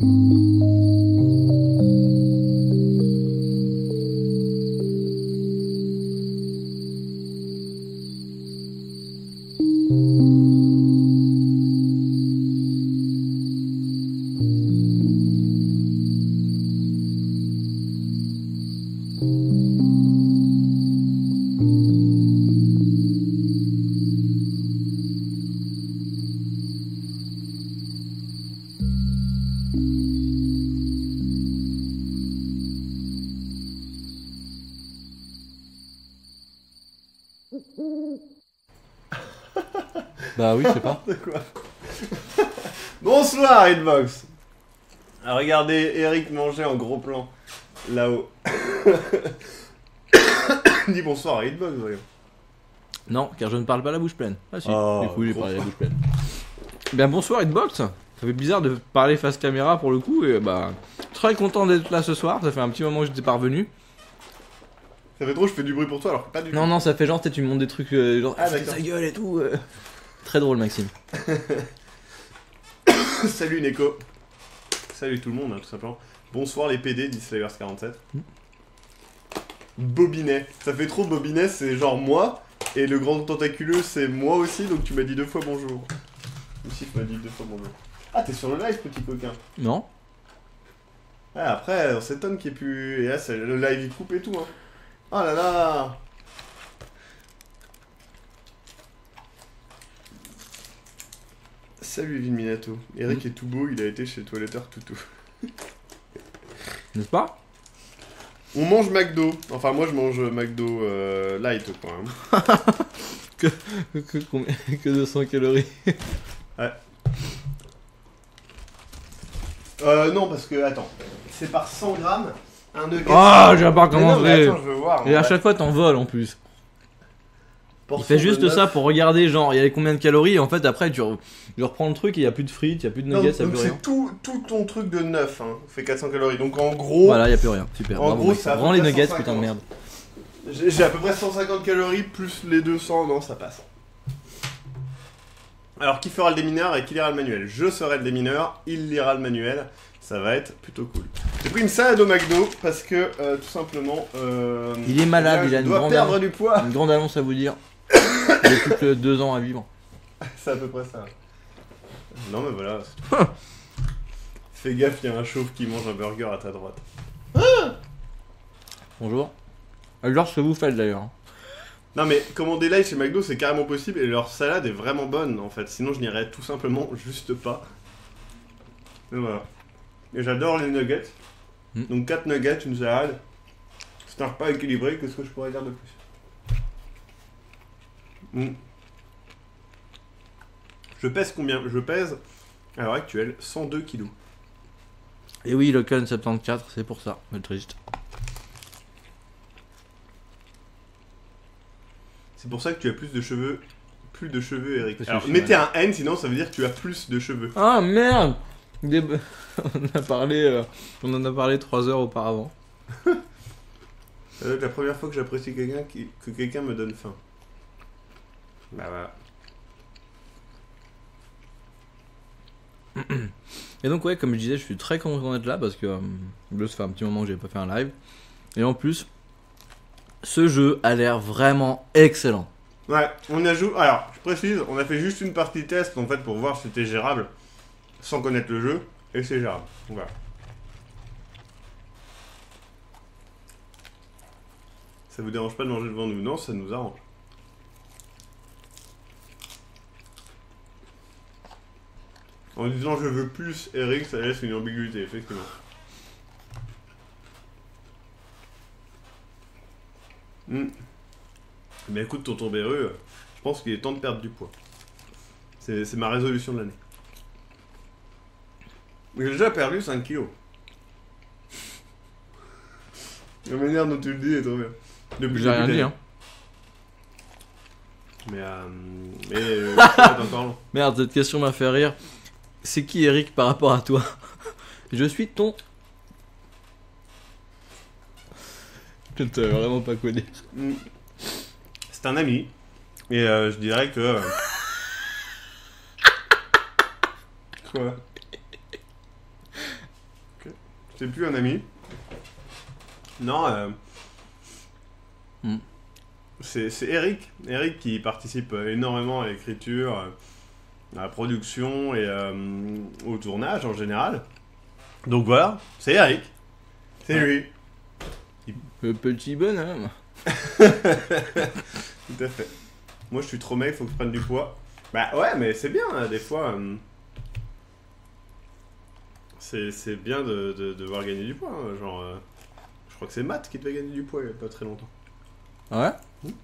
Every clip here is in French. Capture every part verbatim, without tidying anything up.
Bah oui, je sais pas. Quoi. Bonsoir Hitbox. Ah, regardez Eric manger en gros plan là-haut. Dis bonsoir à Hitbox, voyons. Non, car je ne parle pas la bouche pleine. Ah si, Oh, du coup j'ai gros parlé la bouche pleine. Bien bonsoir Hitbox. Ça fait bizarre de parler face caméra pour le coup et bah très content d'être là ce soir. Ça fait un petit moment que j'étais pas revenu. Ça fait trop, je fais du bruit pour toi alors que pas du Non tout. non, ça fait genre tu me montres des trucs euh, genre Ah, ah, d'accord. ta gueule et tout. euh. Très drôle Maxime. Salut Neko. Salut tout le monde, hein, tout simplement. Bonsoir les P D, dit Slayers quarante-sept. Mm. Bobinet. Ça fait trop Bobinet, c'est genre moi. Et le grand tentaculeux, c'est moi aussi, donc tu m'as dit deux fois bonjour. Aussi, tu m'as dit deux fois bonjour. Ah, t'es sur le live, petit coquin. Non. Ah, après, on s'étonne qu'il n'y ait plus... Et là, c'est- le live, il coupe et tout, hein. Oh là là. Salut Evil Minato. Eric Mm. est tout beau, il a été chez le toiletteur toutou. N'est-ce pas? On mange McDo. Enfin, moi, je mange McDo euh, light, quoi. Hein. que, que, combien- que deux cents calories. Euh, non, parce que, attends. C'est par cent grammes, un nugget. Ah, j'ai pas Mais non, mais commencé. attends, je veux voir. Et à on va- chaque fois t'en voles en plus. Il portion fait de juste neuf. ça pour regarder genre il y a combien de calories et en fait après tu, re- tu reprends le truc et il y a plus de frites, il y a plus de Non, nuggets, il y a donc plus rien. c'est tout, tout ton truc de neuf, hein. Fait quatre cents calories. Donc en gros, Voilà, il y a plus rien. Super. En bravo, gros, mec. ça a à peu Rends les près nuggets, cent putain de cinquante. merde. j'ai j'ai à peu près cent cinquante calories plus les deux cents. Non, ça passe. Alors, qui fera le démineur et qui lira le manuel? Je serai le démineur, il lira le manuel. Ça va être plutôt cool. J'ai pris une salade au McDo parce que, euh, tout simplement... Euh, Il est malade, là, il a je une dois grande perdre annonce. du poids. Une grande annonce à vous dire. Il a plus que deux ans à vivre. C'est à peu près ça. Non, mais voilà. c'est tout. Fais gaffe, il y a un chauve qui mange un burger à ta droite. Bonjour. Alors ce que vous faites d'ailleurs. Non, mais commander live chez McDo, c'est carrément possible et leur salade est vraiment bonne en fait. Sinon, je n'irais tout simplement juste pas. Et voilà. Et j'adore les nuggets. Mm. Donc quatre nuggets, une salade. C'est un repas équilibré, qu'est-ce que je pourrais dire de plus? Mm. Je pèse combien? Je pèse, à l'heure actuelle, cent deux kilos. Et oui, le Con soixante-quatorze, c'est pour ça, mais triste. C'est pour ça que tu as plus de cheveux. Plus de cheveux, Eric. Parce que Alors, je suis mettez un N, sinon ça veut dire que tu as plus de cheveux. Ah merde. Des- on a parlé, euh, on en a parlé trois heures auparavant. Ça doit être la première fois que j'apprécie quelqu'un qui... que quelqu'un me donne faim. Bah voilà. Et donc ouais, comme je disais, je suis très content d'être là parce que euh, là, ça fait un petit moment que j'ai pas fait un live. Et en plus, ce jeu a l'air vraiment excellent. Ouais, on a joué. Alors, je précise, on a fait juste une partie test en fait pour voir si c'était gérable sans connaître le jeu, et c'est gérable. Voilà. Ça vous dérange pas de manger devant nous? Non, ça nous arrange. En disant je veux plus Eric, ça laisse une ambiguïté, effectivement. Hmm. Mais écoute, tonton Berru, je pense qu'il est temps de perdre du poids. C'est c'est ma résolution de l'année. J'ai déjà perdu cinq kilos. La manière dont tu le dis est trop bien. Depuis J'ai le rien début dit de hein. l'année. Mais, euh, mais euh, ça va être encore long. Merde, cette question m'a fait rire. C'est qui Eric par rapport à toi? Je suis ton... Je ne t'avais vraiment pas connu. Hmm. C'est un ami. Et euh, je dirais que... euh, Quoi? c'est plus un ami. Non, euh... Mm. c'est c'est Eric. Eric qui participe énormément à l'écriture, à la production et euh, au tournage en général. Donc voilà, c'est Eric. C'est lui. Le petit bonhomme. Tout à fait. Moi je suis trop maigre, faut que je prenne du poids. Bah ouais, mais c'est bien, hein, des fois. Euh... C'est c'est bien de, de, de devoir gagner du poids. Hein, genre, euh... je crois que c'est Matt qui devait gagner du poids il y a pas très longtemps. Ouais.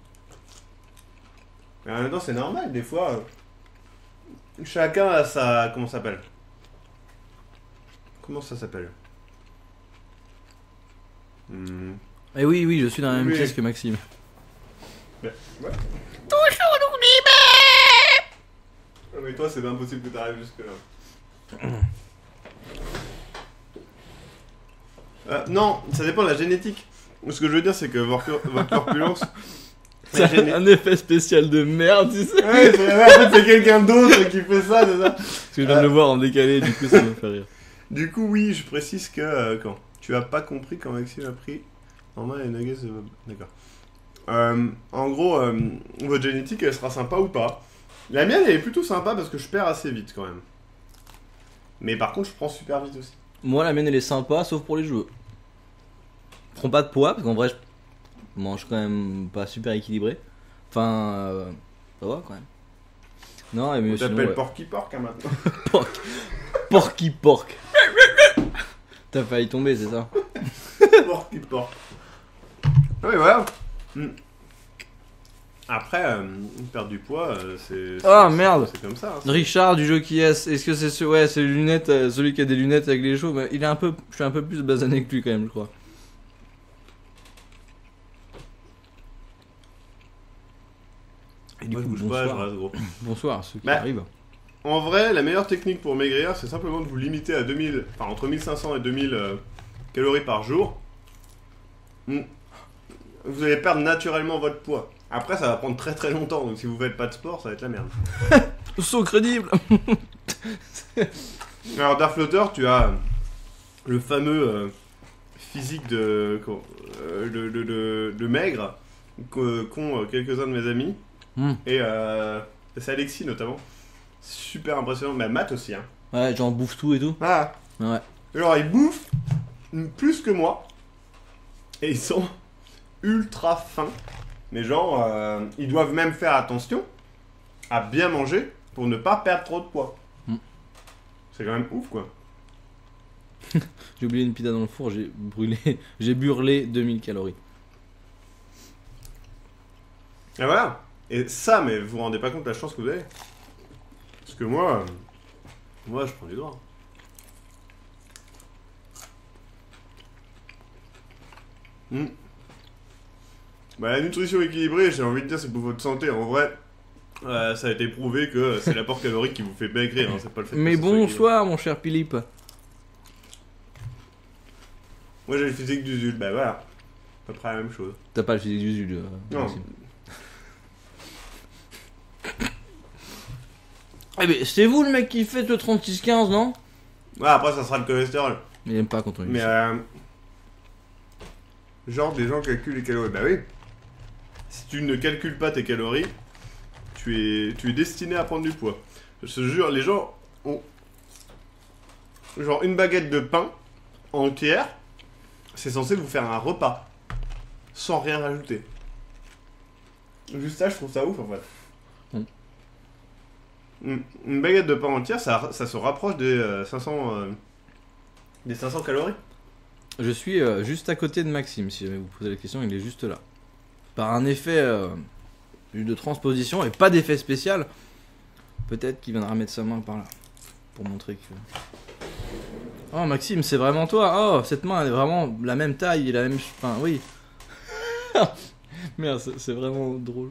Mais en même temps, c'est normal, des fois. Euh... Chacun a sa. Comment ça s'appelle? Comment ça s'appelle? hmm. Et oui, oui, je suis dans la même Oui. pièce que Maxime. Ouais. Ouais. Ah, mais toi, c'est impossible que t'arrives jusque là. euh, non, ça dépend de la génétique. Ce que je veux dire, c'est que votre, votre corpulence. C'est géné- un effet spécial de merde, tu sais. Ouais, c'est, en fait, c'est quelqu'un d'autre qui fait ça, c'est ça. Parce que je viens de le voir en décalé, du coup ça me fait rire. Du coup, oui, je précise que euh, quand tu as pas compris quand Maxime a pris en main les nuggets de... D'accord. Euh, en gros, euh, votre génétique, elle sera sympa ou pas. La mienne, elle est plutôt sympa parce que je perds assez vite quand même. Mais par contre, je prends super vite aussi. Moi la mienne elle est sympa, sauf pour les cheveux. Je prends pas de poids, parce qu'en vrai je mange quand même pas super équilibré. Enfin, euh, ça va quand même. Non, et mais On sinon, t'appelle ouais. Porky Pork hein, maintenant. Porc. Porky porc. T'as failli tomber, c'est ça? Porky Pork. Ah oui, voilà. Mm. Après, euh, perdre du poids, euh, c'est... Ah, c'est- merde. C'est comme ça. hein, c'est- Richard du jeu qui est, est-ce que c'est ce, ouais, c'est les lunettes, euh, celui qui a des lunettes avec les cheveux, mais il est un peu, je suis un peu plus basané que lui quand même, je crois. Et du Moi, je coup, bouge pas, je bonsoir. reste gros. Bonsoir à ceux qui Bah. arrivent. En vrai, la meilleure technique pour maigrir, c'est simplement de vous limiter à deux mille, enfin entre mille cinq cents et deux mille euh, calories par jour. Mm. Vous allez perdre naturellement votre poids. Après, ça va prendre très très longtemps, donc si vous faites pas de sport, ça va être la merde. Saut crédible. Alors, Dark Flotter, tu as le fameux euh, physique de, comment- euh, le, le- le- le maigre qu'o- qu'ont euh, quelques-uns de mes amis. Hmm. Et euh, c'est Alexis notamment. Super impressionnant, mais Matt aussi. Hein. Ouais, genre bouffe tout et tout. Ah. Ouais. Alors, ils bouffent plus que moi. Et ils sont ultra fins. Mais genre, euh, ils doivent même faire attention à bien manger pour ne pas perdre trop de poids. Mm. C'est quand même ouf, quoi. J'ai oublié une pita dans le four, j'ai brûlé, j'ai burlé deux mille calories. Et voilà. Et ça, mais vous vous rendez pas compte de la chance que vous avez. Parce que moi, euh, moi, je prends du droit. Mm. Bah, la nutrition équilibrée, j'ai envie de dire, c'est pour votre santé. En vrai, euh, ça a été prouvé que c'est l'apport calorique qui vous fait maigrir, hein, c'est pas le fait que Mais ça soit équilibré. bonsoir mon cher Philippe. Moi, j'ai le physique du Zul, bah voilà. À peu près la même chose. T'as pas le physique du Zul. euh, Non. Maxime. Eh ben, c'est vous le mec qui fait le trente-six quinze, non? Ouais, après, ça sera le cholestérol. Il aime pas quand on lui Mais dit. euh, genre, des gens calculent les calories. Bah oui. Si tu ne calcules pas tes calories, tu es, tu es destiné à prendre du poids. Je te jure, les gens ont genre une baguette de pain entière. C'est censé vous faire un repas sans rien rajouter. Juste ça, je trouve ça ouf en fait. Mm. Une, une baguette de pain entière, ça, ça se rapproche des euh, cinq cents euh, des cinq cents calories. Je suis euh, juste à côté de Maxime, si jamais vous posez la question, il est juste là. Par un effet euh, de transposition et pas d'effet spécial, peut-être qu'il viendra mettre sa main par là pour montrer que. Oh Maxime, c'est vraiment toi. Oh, cette main elle est vraiment la même taille et la même. Enfin, oui. Merde, c'est c'est vraiment drôle.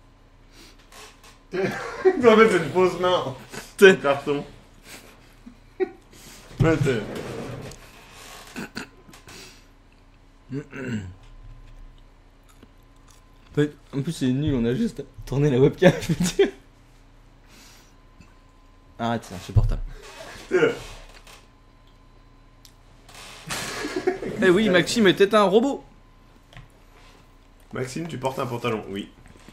En fait, c'est une fausse main. T'es- C'est carton. Ouais, t'es- Ouais, en plus, c'est nul, on a juste tourné la webcam, je veux dire. Arrête, c'est insupportable. t'es- Eh oui, Maxime était un robot. Maxime, tu portes un pantalon, oui.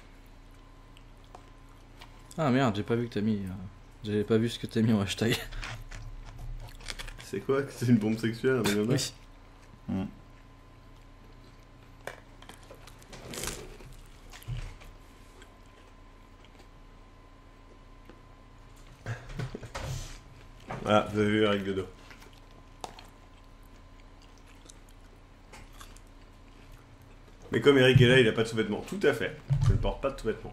Ah merde, j'ai pas vu que t'as mis... euh, J'avais pas vu ce que t'as mis en hashtag. C'est quoi? C'est une bombe sexuelle, un truc comme ça? Oui. Mm. Voilà, vous avez vu Eric Godot. Mais comme Eric est là, il a pas de sous-vêtements. Tout à fait. Je ne porte pas de sous-vêtements.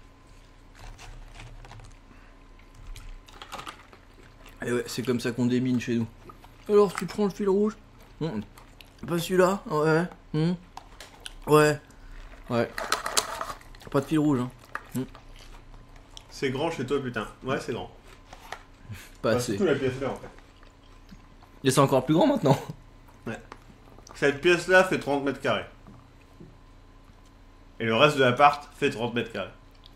Et ouais, c'est comme ça qu'on démine chez nous. Alors, tu prends le fil rouge? Non, pas celui-là? Ouais. Hmm. Ouais. Ouais. Pas de fil rouge, hein. Hmm. C'est grand chez toi, putain. Ouais, c'est grand. Pas Enfin, assez. surtout la pièce là, en fait. Et c'est encore plus grand maintenant. Cette pièce là fait trente mètres carrés. Et le reste de l'appart fait trente mètres carrés.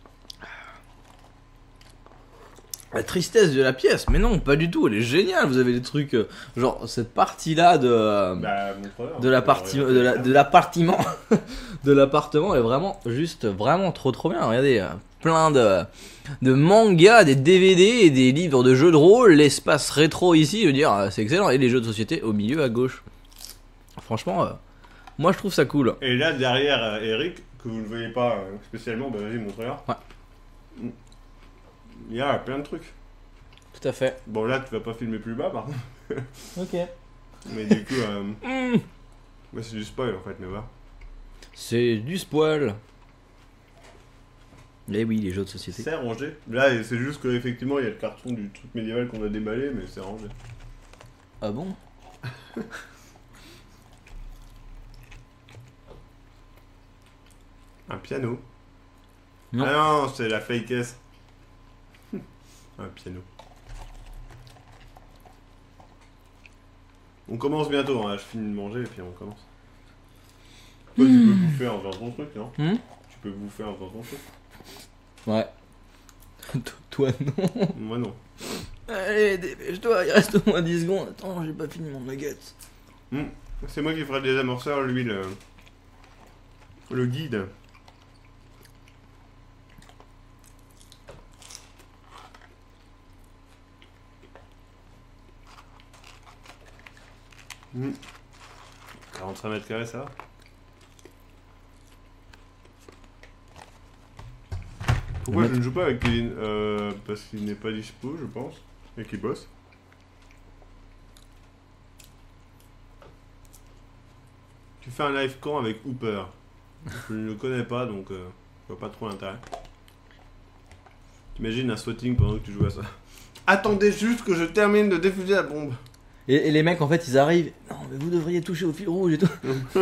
La tristesse de la pièce, mais non, pas du tout, elle est géniale. Vous avez des trucs, euh, genre cette partie-là de, euh, Bah, mon frère. de l'appartiment, de la- de l'appartement, de l'appartement est vraiment juste, vraiment trop trop bien. Regardez, euh, plein de, de mangas, des D V D et des livres de jeux de rôle, l'espace rétro ici, je veux dire, euh, c'est excellent. Et les jeux de société au milieu à gauche. Franchement, euh, moi je trouve ça cool. Et là, derrière euh, Eric, que vous ne voyez pas euh, spécialement, bah vas-y, montre-leur. Ouais. Il y a plein de trucs. Tout à fait. Bon, là, tu vas pas filmer plus bas, par contre. Ok. Mais du coup, euh... Mmh. ouais, c'est du spoil en fait, mais voilà. C'est du spoil. Eh oui, les jeux de société. C'est rangé. Là, c'est juste qu'effectivement, il y a le carton du truc médiéval qu'on a déballé, mais c'est rangé. Ah bon? Un piano. Non. Ah non, c'est la fake caisse. Un piano. On commence bientôt, hein. Je finis de manger et puis on commence. Toi, tu peux bouffer en faisant ton truc, non? Hmm. Tu peux bouffer en faisant ton truc. Ouais. Toi non. Moi non. Allez, dépêche-toi, il reste au moins dix secondes. Attends, j'ai pas fini mon nugget. Hmm. C'est moi qui ferai des amorceurs, lui le... Le guide. Hmm. quarante-cinq mètres carrés, ça va? Pourquoi je ne joue pas avec Kevin? euh, Parce qu'il n'est pas dispo, je pense, et qu'il bosse. Tu fais un live quand avec Hooper? Je ne le connais pas, donc euh, je vois pas trop l'intérêt. T'imagines un swatting pendant que tu joues à ça. Attendez juste que je termine de diffuser la bombe. Et, et les mecs, en fait, ils arrivent. Non, mais vous devriez toucher au fil rouge et tout.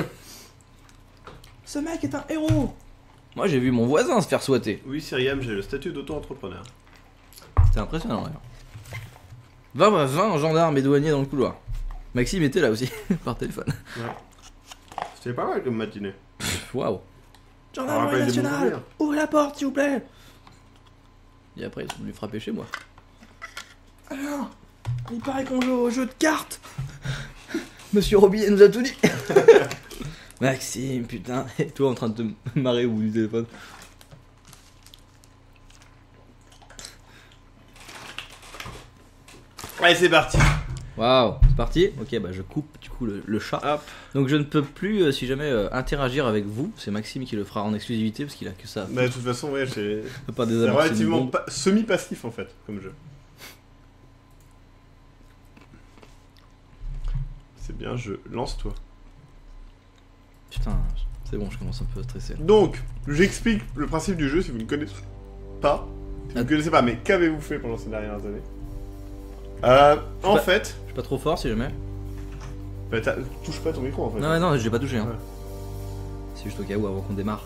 Ce mec est un héros. Moi, j'ai vu mon voisin se faire souhaiter. Oui, Syriam, j'ai le statut d'auto-entrepreneur. C'était impressionnant, d'ailleurs. vingt, vingt gendarmes et douaniers dans le couloir. Maxime était là aussi, par téléphone. Ouais. C'était pas mal comme matinée. Waouh. On Gendarmerie rappelle des bons nationale, souvenirs. ouvrez la porte, s'il vous plaît. Et après, ils sont venus frapper chez moi. Alors, il paraît qu'on joue au jeu de cartes. Monsieur Robinet nous a tout dit. Maxime, putain. Et toi en train de te marrer au bout du téléphone. Allez, c'est parti. Waouh, c'est parti. Ok, bah je coupe du coup le, le chat. Hop. Donc je ne peux plus, euh, si jamais, euh, interagir avec vous. C'est Maxime qui le fera en exclusivité parce qu'il a que ça. Bah, de toute façon, ouais, c'est Pas des c'est amorces, relativement une bombe. pa- semi-passif en fait, comme jeu. C'est bien, je lance-toi. Putain, c'est bon, je commence un peu à stresser. Donc, j'explique le principe du jeu si vous ne connaissez pas. Si vous ne Ah. connaissez pas, mais qu'avez-vous fait pendant ces dernières années? euh, En pas- fait, Je suis pas trop fort si jamais. bah, t'as- touche pas ton micro en fait. Non, ouais, non, j'ai pas touché. Hein. Ouais. C'est juste au cas où avant qu'on démarre.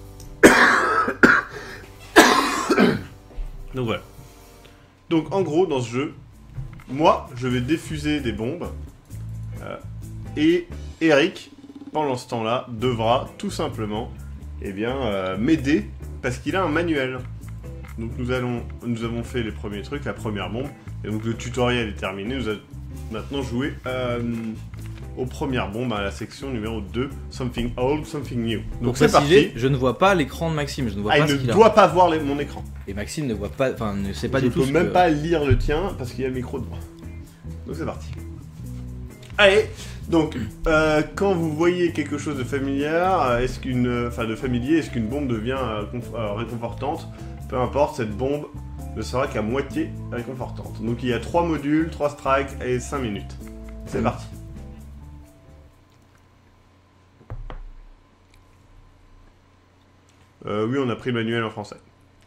Donc voilà. Donc en gros, dans ce jeu, moi, je vais diffuser des bombes. euh, et Eric, pendant ce temps-là, devra tout simplement eh bien, euh, m'aider parce qu'il a un manuel. Donc nous, allons, nous avons fait les premiers trucs, la première bombe. Et donc le tutoriel est terminé. Nous allons maintenant jouer euh, aux premières bombes à la section numéro deux, Something Old, Something New. Donc Donc c'est préciser, parti. je ne vois pas l'écran de Maxime, je ne vois Ah, pas il ce ne qu'il a. doit pas voir les- mon écran. Et Maxime ne voit pas, enfin ne sait pas Je du tout peux ce même que- pas lire le tien parce qu'il y a le micro devant. Donc c'est parti. Allez, donc euh, quand vous voyez quelque chose de familier, euh, est-ce qu'une, enfin de familier, est-ce qu'une bombe devient euh, conf- euh, réconfortante? Peu importe, cette bombe ne sera qu'à moitié réconfortante. Donc il y a trois modules, trois strikes et cinq minutes. C'est Mhm. parti. Euh, oui, on a pris le manuel en français.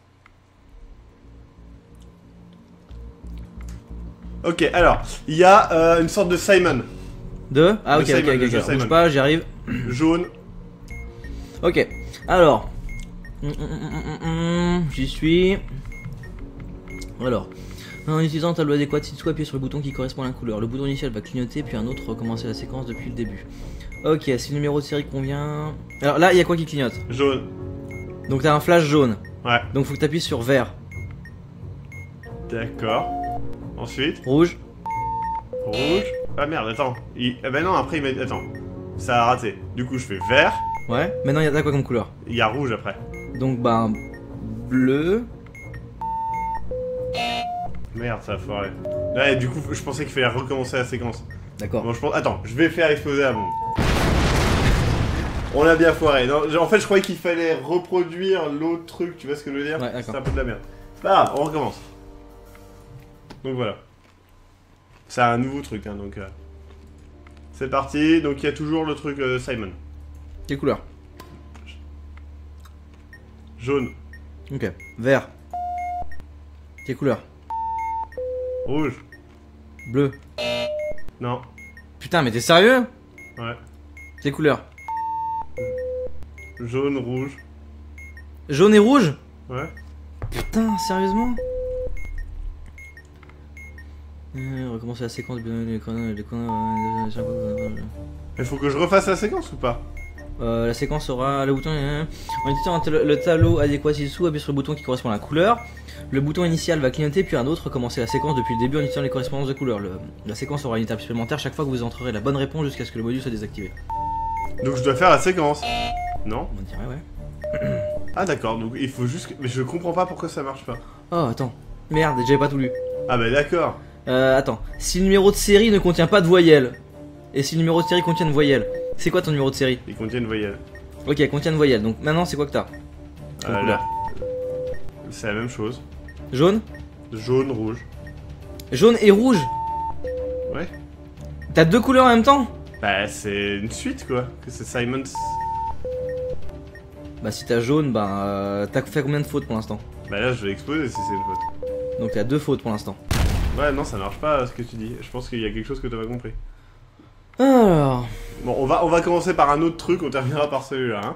Ok, alors, il y a euh, une sorte de Simon. Deux Ah Le ok, Simon, ok, le ok, jeu ok. Simon. Bouge pas, j'y arrive. Jaune. Ok, alors. Hum, hum, hum, hum, hum, J'y suis. Alors. En utilisant un tableau adéquat, si tu appuies sur le bouton qui correspond à la couleur. Le bouton initial va clignoter, puis un autre recommencer la séquence depuis le début. Ok, si le numéro de série convient... Alors là, il y a quoi qui clignote? Jaune. Donc t'as un flash jaune. Ouais. Donc faut que t'appuies sur vert. D'accord. Ensuite, Rouge. rouge. Ah merde, attends. Il... Eh ben non, après il met... Attends. Ça a raté. Du coup, je fais vert. Ouais. Maintenant, il y a quoi comme couleur? Il y a rouge après. Donc bah... Bleu. Merde, ça a foiré. Ouais, du coup, je pensais qu'il fallait recommencer la séquence. D'accord. Bon, je pense... Attends, je vais faire exploser la bombe. On a bien foiré. Non, en fait, je croyais qu'il fallait reproduire l'autre truc, tu vois ce que je veux dire? Ouais, d'accord. C'est un peu de la merde. C'est pas grave, on recommence. Donc voilà. C'est un nouveau truc, hein, donc... euh, C'est parti, donc il y a toujours le truc euh, Simon. Quelle couleur? Jaune, Ok. Vert. Quelle couleur? rouge, Bleu. non, Putain, mais t'es sérieux? ouais, Quelle couleur? jaune, rouge, Jaune et rouge? ouais. Putain, sérieusement? Euh, recommencer la séquence des conneries, des conneries, euh, Il faut que je refasse la séquence ou pas? Euh, la séquence aura le bouton. euh, En utilisant un tel- le tableau adéquat ci-dessous, appuyez sur le bouton qui correspond à la couleur. Le bouton initial va clignoter, puis un autre recommencer la séquence depuis le début en utilisant les correspondances de couleurs. Le- la séquence aura une étape supplémentaire chaque fois que vous entrerez la bonne réponse jusqu'à ce que le module soit désactivé. Donc je dois faire la séquence. Non? On dirait, ouais. Ah d'accord, donc il faut juste... que- Mais je comprends pas pourquoi ça marche pas. Oh, attends. Merde, j'avais pas tout lu. Ah bah d'accord. Euh, attends. Si le numéro de série ne contient pas de voyelle, et si le numéro de série contient une voyelle, c'est quoi ton numéro de série? Ils contiennent voyelle. Ok, elle contient une voyelle. Donc maintenant, c'est quoi que t'as? Comme Euh, couleur. là. C'est la même chose. Jaune? Jaune, rouge. Jaune et rouge? Ouais. T'as deux couleurs en même temps? Bah c'est une suite quoi. Que c'est Simon. Bah si t'as jaune, bah euh, t'as fait combien de fautes pour l'instant? Bah là je vais exploser si c'est une faute. Donc t'as deux fautes pour l'instant. Ouais non ça marche pas ce que tu dis. Je pense qu'il y a quelque chose que t'as pas compris. Alors... Bon on va, on va commencer par un autre truc, on terminera par celui-là. Hein.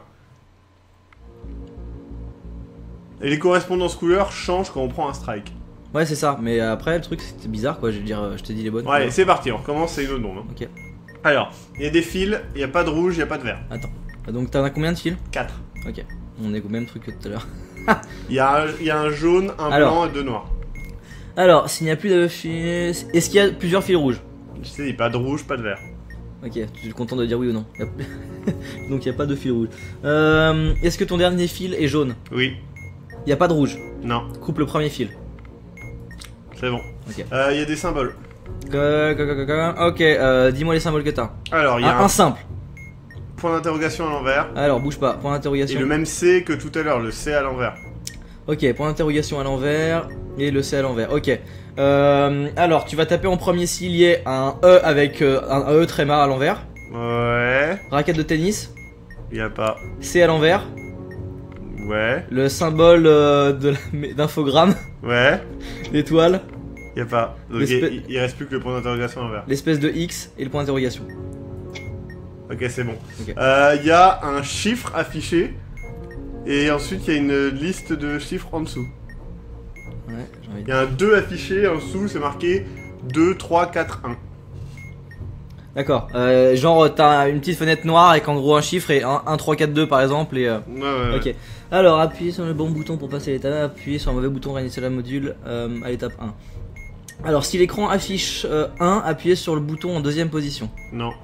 Et les correspondances couleurs changent quand on prend un strike. Ouais c'est ça, mais après le truc c'était bizarre quoi, je veux dire, euh, je t'ai dit les bonnes. Ouais couleurs. c'est parti, on recommence, c'est une autre bombe. Hein. Ok, Alors, il y a des fils, il n'y a pas de rouge, il n'y a pas de vert. attends. Donc t'en as combien de fils? quatre. Ok, on est au même truc que tout à l'heure. Il y, a un- il y a un jaune, un Alors. blanc et deux noirs. Alors, s'il n'y a plus de fils... Est-ce qu'il y a plusieurs fils rouges? Je sais, il n'y a pas de rouge, pas de vert. Ok, tu es content de dire oui ou non. Y a- Donc il n'y a pas de fil rouge. Euh, Est-ce que ton dernier fil est jaune? Oui, Il n'y a pas de rouge. non, Coupe le premier fil. c'est bon. Ok. Euh, Il y a des symboles. Que- que- que- que- Ok, euh, dis-moi les symboles que t'as. Alors, il y a Un, un, un simple. point d'interrogation à l'envers. Alors, bouge pas. Point Et d'interrogation. le même C que tout à l'heure, le C à l'envers. Ok, point d'interrogation à l'envers et le C à l'envers. Ok. Euh, alors, tu vas taper en premier s'il y a un E avec euh, un E tréma à l'envers. Ouais, Raquette de tennis. il n'y a pas. C à l'envers. Ouais, Le symbole euh, de la- d'infogramme. ouais, L'étoile. il n'y a pas. Donc il, L'espèce- il- il reste plus que le point d'interrogation à l'envers. L'espèce de X et le point d'interrogation. Ok, c'est bon. Ok. Euh, Il y a un chiffre affiché. Et ensuite, il y a une liste de chiffres en dessous. Ouais, j'ai envie Il de... y a un deux affiché en dessous, c'est marqué deux, trois, quatre, un. D'accord. Euh, genre, t'as une petite fenêtre noire avec en gros un chiffre et un, un trois, quatre, deux par exemple. Et, euh, Ouais, ouais, ouais. Ok. Alors, appuyez sur le bon bouton pour passer à l'étape, appuyez sur le mauvais bouton, réinitialiser la module euh, à l'étape un. Alors, si l'écran affiche euh, un, appuyez sur le bouton en deuxième position. Non.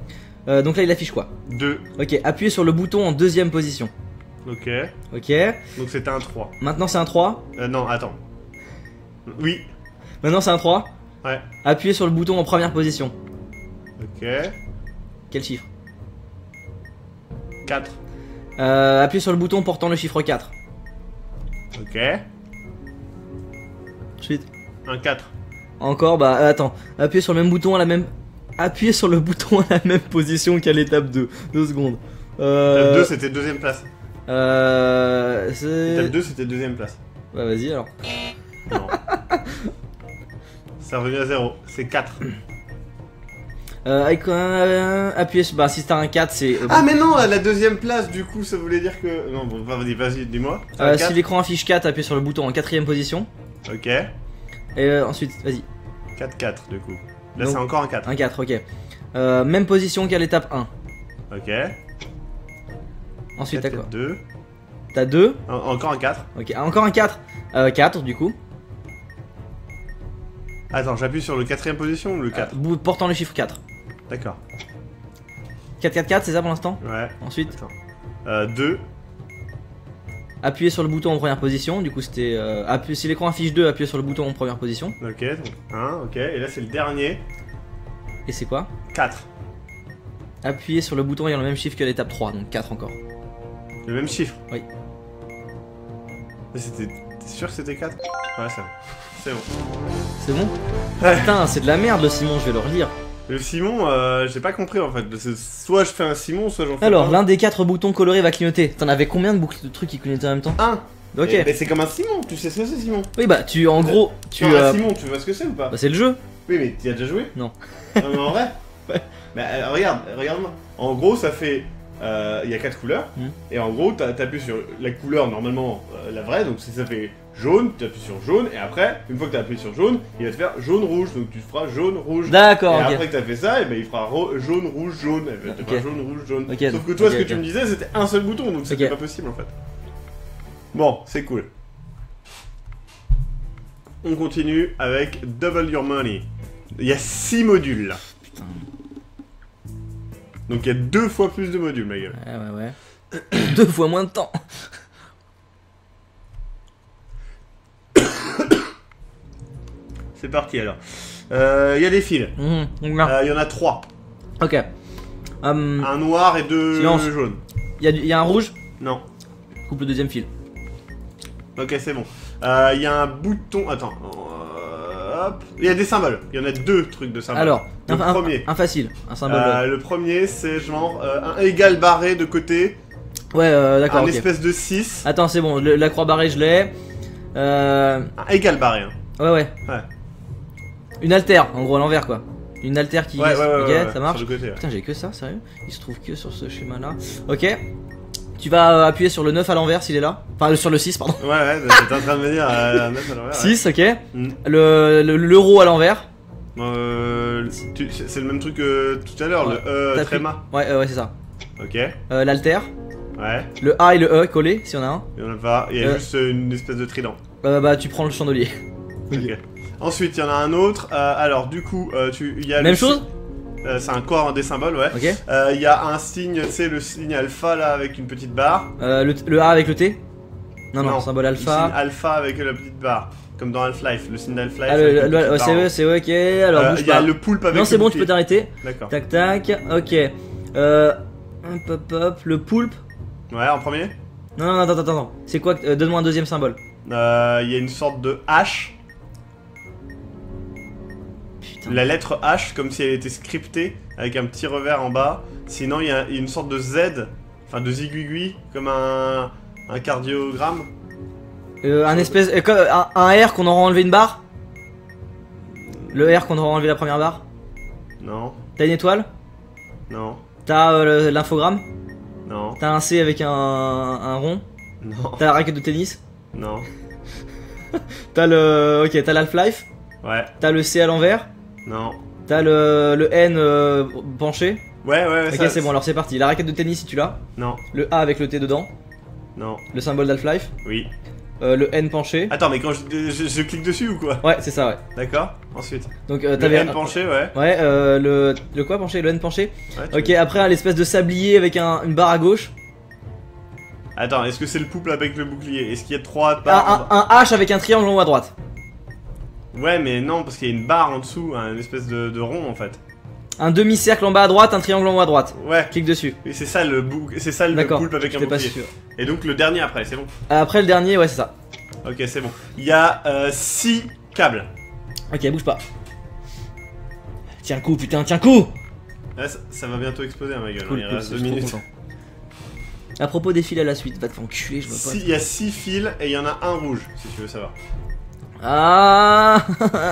Euh, donc là, il affiche quoi? deux. Ok, appuyez sur le bouton en deuxième position. Ok. Ok. Donc c'était un trois. Maintenant, c'est un trois. Euh, non, attends. Oui. Maintenant, c'est un trois. Ouais. Appuyez sur le bouton en première position. Ok. Quel chiffre? quatre. euh, Appuyez sur le bouton portant le chiffre quatre. Ok. Ensuite. Un quatre. Encore, bah euh, attends. Appuyez sur le même bouton à la même. Appuyez sur le bouton à la même position qu'à l'étape deux. Deux secondes. Euh. L'étape deux, c'était deuxième place. Euh. C'est. L'étape deux, c'était deuxième place. Bah vas-y alors. Non. C'est revenu à zéro. C'est quatre. Euh, avec, euh, appuyez sur. Bah si t'as un quatre, c'est. euh, Ah, mais non, la deuxième place, du coup, ça voulait dire que. Non, bon, vas-y, vas-y, dis-moi. C'est un euh, quatre. si l'écran affiche quatre, appuyez sur le bouton en quatrième position. Ok. Et euh, ensuite, vas-y. quatre quatre, du coup. Là, Donc, c'est encore un quatre. Un quatre, ok. Euh, même position qu'à l'étape un. Ok. Ensuite, t'as quoi? deux. T'as deux. Encore un quatre. Ok, encore un quatre. Euh, quatre du coup. Attends, j'appuie sur le quatrième position ou le quatre? Euh, bou- portant le chiffre quatre. D'accord. quatre quatre quatre, c'est ça pour l'instant? Ouais. Ensuite, Attends. Euh, deux. appuyez sur le bouton en première position. Du coup, c'était. Euh, appuie- si l'écran affiche deux, appuyez sur le bouton en première position. Ok, donc un, ok. Et là, c'est le dernier. Et c'est quoi? quatre. Appuyez sur le bouton ayant le même chiffre que l'étape trois, donc quatre encore. Le même chiffre. Oui. Mais c'était. T'es sûr que c'était quatre? Ouais, c'est bon. C'est bon. C'est bon? Ouais. Putain, c'est de la merde le Simon, je vais le relire. Le Simon, euh, j'ai pas compris en fait. C'est soit je fais un Simon, soit j'en fais Alors, pas. l'un des quatre boutons colorés va clignoter. T'en avais combien de boucles de trucs qui clignotaient en même temps? Un. Ok. Mais, mais c'est comme un Simon, tu sais ce que c'est Simon? Oui, bah, tu. En gros, tu. Non, un euh, Simon, tu vois ce que c'est ou pas? Bah, c'est le jeu. Oui, mais tu y as déjà joué? Non. Non, mais en vrai? Ouais. Mais euh, regarde, regarde-moi. En gros, ça fait. euh, Il y a quatre couleurs. Hmm. Et en gros, t'as- t'appuies sur la couleur normalement, euh, la vraie. Donc si ça fait jaune, tu appuies sur jaune. Et après, une fois que t'as appuyé sur jaune, il va te faire jaune-rouge. Donc tu feras jaune-rouge. D'accord, Et ok. après que t'as fait ça, et ben il fera ro- jaune, rouge, jaune. Et ben, tu Ok. feras jaune, rouge, jaune. Ok, Sauf donc- que toi, ok, ce que ok. tu me disais, c'était un seul bouton. Donc c'était Ok. pas possible en fait. Bon, c'est cool. On continue avec Double Your Money. Il y a six modules là. Putain. Donc il y a deux fois plus de modules, ma gueule. Ouais, ouais, ouais. Deux fois moins de temps. C'est parti alors. Euh, Il y a des fils. Mhm, donc là. Euh, Il y en a trois. Ok. Hum, Un noir et deux Silence. jaunes. Il y, a du- il y a un rouge. Non. Coupe le deuxième fil. Ok, c'est bon. Euh, Il y a un bouton. Attends. Euh, hop. Il y a des symboles. Il y en a deux trucs de symboles. Alors, le un, un- premier. un facile, un symbole. Euh, le premier, c'est genre euh, un égal barré de côté. Ouais, euh, d'accord. Un ok. espèce de six. Attends, c'est bon. le- la croix barrée, je l'ai. Euh, Un égal barré. Hein. ouais, ouais. Ouais. Une altère, en gros à l'envers quoi. Une altère qui. Ouais, ouais, ouais, ok, ouais, ouais, ça marche. sur le côté, ouais. Putain, j'ai que ça, sérieux? Il se trouve que sur ce schéma là. Ok. Tu vas euh, appuyer sur le neuf à l'envers s'il est là. Enfin, sur le six, pardon. Ouais, ouais, t'es en train de me dire euh, neuf à l'envers, ouais. six, ok. Mm. Le le- l'euro à l'envers. Euh, tu- c'est c'est le même truc que tout à l'heure, Ouais. le E T'as tréma. Ouais, euh, ouais, c'est ça. Ok, Euh, L'altère. ouais, Le A et le E collés, s'il y en a un. il y en a pas, il y a Euh. juste une espèce de trident. Euh, bah, tu prends le chandelier. Ok. Ensuite, il y en a un autre, euh, alors du coup, euh, tu, il y a le Même si- chose. euh, c'est encore des symboles, ouais. Ok. Euh, Il y a un signe, tu sais, le signe alpha là avec une petite barre. Euh, le, le A avec le T. Non, non, Non, symbole Le signe alpha. alpha avec la petite barre, comme dans Half-Life, le signe d'Half-Life. Ah, le, avec le- une le- petite ouais, barre. c'est eux, c'est eux, ok. Alors, Euh, bouge Il y a pas. le poulpe avec Non, c'est le bon, tu bouclier. peux t'arrêter. D'accord. Tac, tac. Ok. Euh. Hop, hop, hop. Le poulpe. Ouais, en premier. Non, non, attends, attends, attends. C'est quoi? euh, Donne-moi un deuxième symbole. Euh, Il y a une sorte de H. Putain. La lettre H, comme si elle était scriptée, avec un petit revers en bas. Sinon, il y, a il y a une sorte de Z, enfin de ziguigui, comme un, un cardiogramme. Euh, un espèce. euh, comme- un, un R qu'on aura enlevé une barre. Le R qu'on aura enlevé la première barre. Non, T'as une étoile. non, T'as euh, le- l'infogramme. non, T'as un C avec un, un rond. non, T'as la raquette de tennis. non. T'as le. Ok, t'as l'Half-Life. Ouais, T'as le C à l'envers. non. T'as le, le N euh, penché. Ouais, ouais, Ok, ça- c'est bon, alors c'est parti. La raquette de tennis si tu l'as. Non, Le A avec le T dedans. non, Le symbole d'Half-Life. oui, euh, le N penché. Attends, mais quand je, je, je clique dessus ou quoi? Ouais, c'est ça, ouais. D'accord, ensuite. Donc, euh, Le t'avais. N penché, ouais. Ouais, euh, le. Le quoi penché? Le N penché. Ouais, tu Ok, veux- après, l'espèce de sablier avec un, une barre à gauche. Attends, est-ce que c'est le pouple avec le bouclier? Est-ce qu'il y a trois Un, barres? un, un H avec un triangle en haut à droite. Ouais, mais non, parce qu'il y a une barre en dessous, une espèce de, de rond en fait. Un demi-cercle en bas à droite, un triangle en haut à droite. Ouais, Clique dessus. et c'est ça le bou... c'est ça le D'accord, poulpe avec un j'étais pas bouclier. sûr. Et donc le dernier après, c'est bon. Après, le dernier, ouais, c'est ça. Ok, c'est bon. Il y a six câbles. Ok, bouge pas. Tiens le coup, putain, tiens le coup. Là, ça, ça va bientôt exploser, hein, ma gueule. Cool, Il cool, reste c'est- deux je suis trop minutes. content. À propos des fils à la suite, va te faire enculer, je vois pas. Si- Il y a six fils et il y en a un rouge, si tu veux savoir. Ah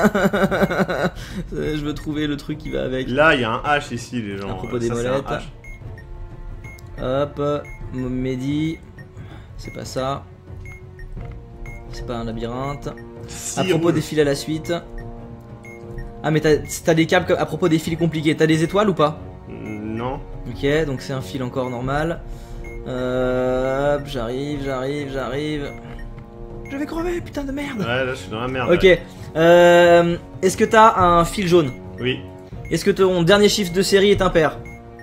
je veux trouver le truc qui va avec. Là, il y a un H ici, les gens. À propos des Ça, c'est un molettes. H. Hop, Mehdi. C'est pas ça. C'est pas un labyrinthe. Six À propos rouges. des fils à la suite. Ah, mais t'as t'as des câbles comme- à propos des fils compliqués. T'as des étoiles ou pas? Non. Ok, donc c'est un fil encore normal. Euh, hop, j'arrive, j'arrive, j'arrive. Je vais crever, putain de merde. Ouais, là, je suis dans la merde. Ok. ouais. Euh, Est-ce que t'as un fil jaune? Oui. Est-ce que ton dernier chiffre de série est impair?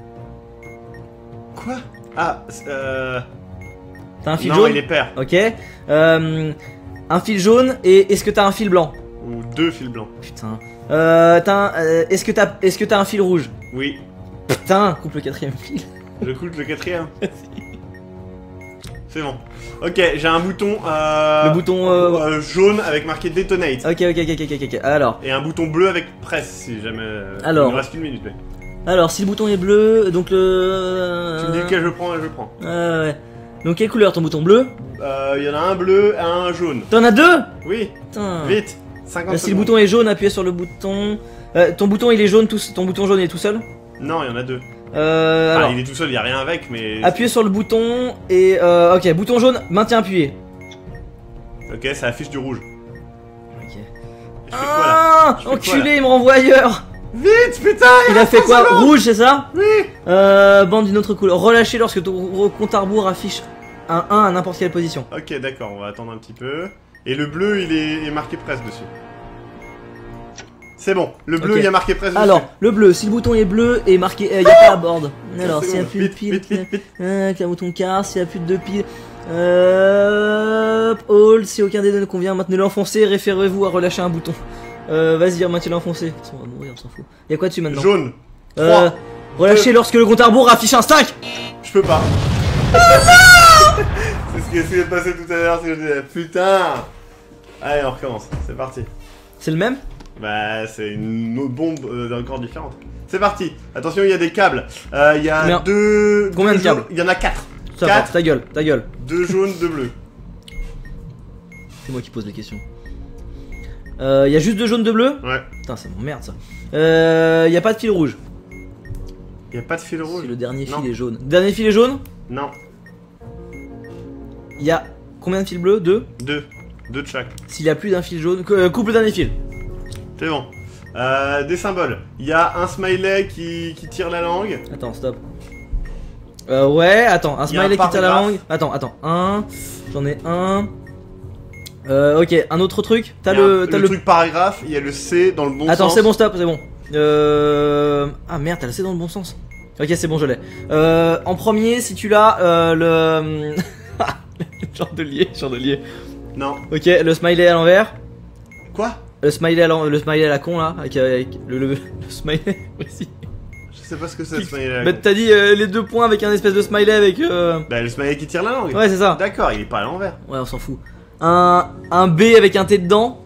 Quoi? Ah, euh. T'as un fil Non, jaune? il est pair. Ok. Euh, un fil jaune et est-ce que t'as un fil blanc? Ou deux fils blancs. Putain. Euh, t'as un- euh, est-ce que t'as est-ce que t'as un fil rouge? Oui. Putain, coupe le quatrième fil. Je coûte le quatrième. C'est bon. Ok, j'ai un bouton. Euh, Le bouton, euh, euh, jaune avec marqué Detonate. Ok, ok, ok, ok, ok, ok. Alors, Et un bouton bleu avec Press si jamais. euh, Alors. Il me reste une minute, mais. alors, si le bouton est bleu, donc le. Tu me dis lequel je prends et je prends. Ouais, ouais. Donc quelle couleur ton bouton bleu? Euh, Il y en a un bleu et un jaune. T'en as deux? Oui, Putain. vite. cinquante Euh, si le secondes. bouton est jaune, appuyez sur le bouton. Euh, ton bouton il est jaune, tout... ton bouton jaune est tout seul. Non, il y en a deux. Euh, Ah, alors, il est tout seul, il y a rien avec, mais. appuyez sur le bouton et euh, ok, bouton jaune, maintien appuyé. Ok, ça affiche du rouge. Ok. Et je fais quoi là? Ah, Je fais quoi, enculé, il me renvoie ailleurs. Vite, putain! Il a fait quoi? Rouge, c'est ça? Oui! Euh, bande d'une autre couleur. Relâchez lorsque ton compte à rebours affiche un un à n'importe quelle position. Ok, d'accord, on va attendre un petit peu. Et le bleu, il est, est marqué Press dessus. C'est bon, le bleu, Ok. il y a marqué Press dessus. Alors, le bleu, si le bouton est bleu et marqué, il n'y a pas la board. Alors, C'est s'il n'y a bon, plus de vite, pile, vite, vite, vite. euh, qu'il y a un bouton quart, s'il n'y a plus de deux piles, euh, hold, si aucun des deux ne convient, maintenez-le enfoncé, référez-vous à relâcher un bouton. Euh, vas-y, maintiens-le enfoncé. De toute façon, on va mourir, on s'en fout. Il y a quoi dessus maintenant? Jaune. Euh, trois. relâchez lorsque le compte à rebours affiche un stack. Je peux pas. C'est ce qui s'est passé tout à l'heure, c'est que je disais, putain. Allez, on recommence, c'est parti. C'est le même? Bah, c'est une autre bombe euh, encore différente. C'est parti. Attention, il y a des câbles. Euh, Il y a Combien deux. Combien deux de câbles? jaunes- Il y en a quatre. Ça Quatre. va, ta gueule, ta gueule. Deux jaunes, deux bleus. C'est moi qui pose les questions. Euh, il y a juste deux jaunes, deux bleus? Ouais. Putain, c'est mon merde ça. Euh, il y a pas de fil rouge. Il y a pas de fil rouge. Si le dernier Non. fil est jaune. Dernier fil est jaune? Non. Il y a combien de fils bleus? Deux. Deux. Deux de chaque. S'il y a plus d'un fil jaune, euh, coupe le dernier fil. C'est bon. Euh, des symboles. Il y a un smiley qui, qui tire la langue. Attends, stop. Euh, ouais, attends, un Il y a un smiley qui tire la paragraphe. langue. Attends, attends, un. J'en ai un. Euh, ok, un autre truc. T'as Il y a le. un- T'as le le. truc paragraphe, il y a le C dans le bon Attends, sens. c'est bon, stop, c'est bon. Euh. Ah merde, t'as le C dans le bon sens. Ok, c'est bon, je l'ai. Euh, en premier, si tu l'as, euh, le. Chandelier, chandelier. Non. Ok, le smiley à l'envers. Quoi? Le smiley à l'en- le smiley à la con là, avec, avec le, le, le smiley aussi. Je sais pas ce que c'est le smiley. Bah t'as dit euh, les deux points avec un espèce de smiley avec. Euh... Bah, le smiley qui tire la langue. Ouais, c'est ça. D'accord, il est pas à l'envers. Ouais, on s'en fout. Un, un B avec un T dedans.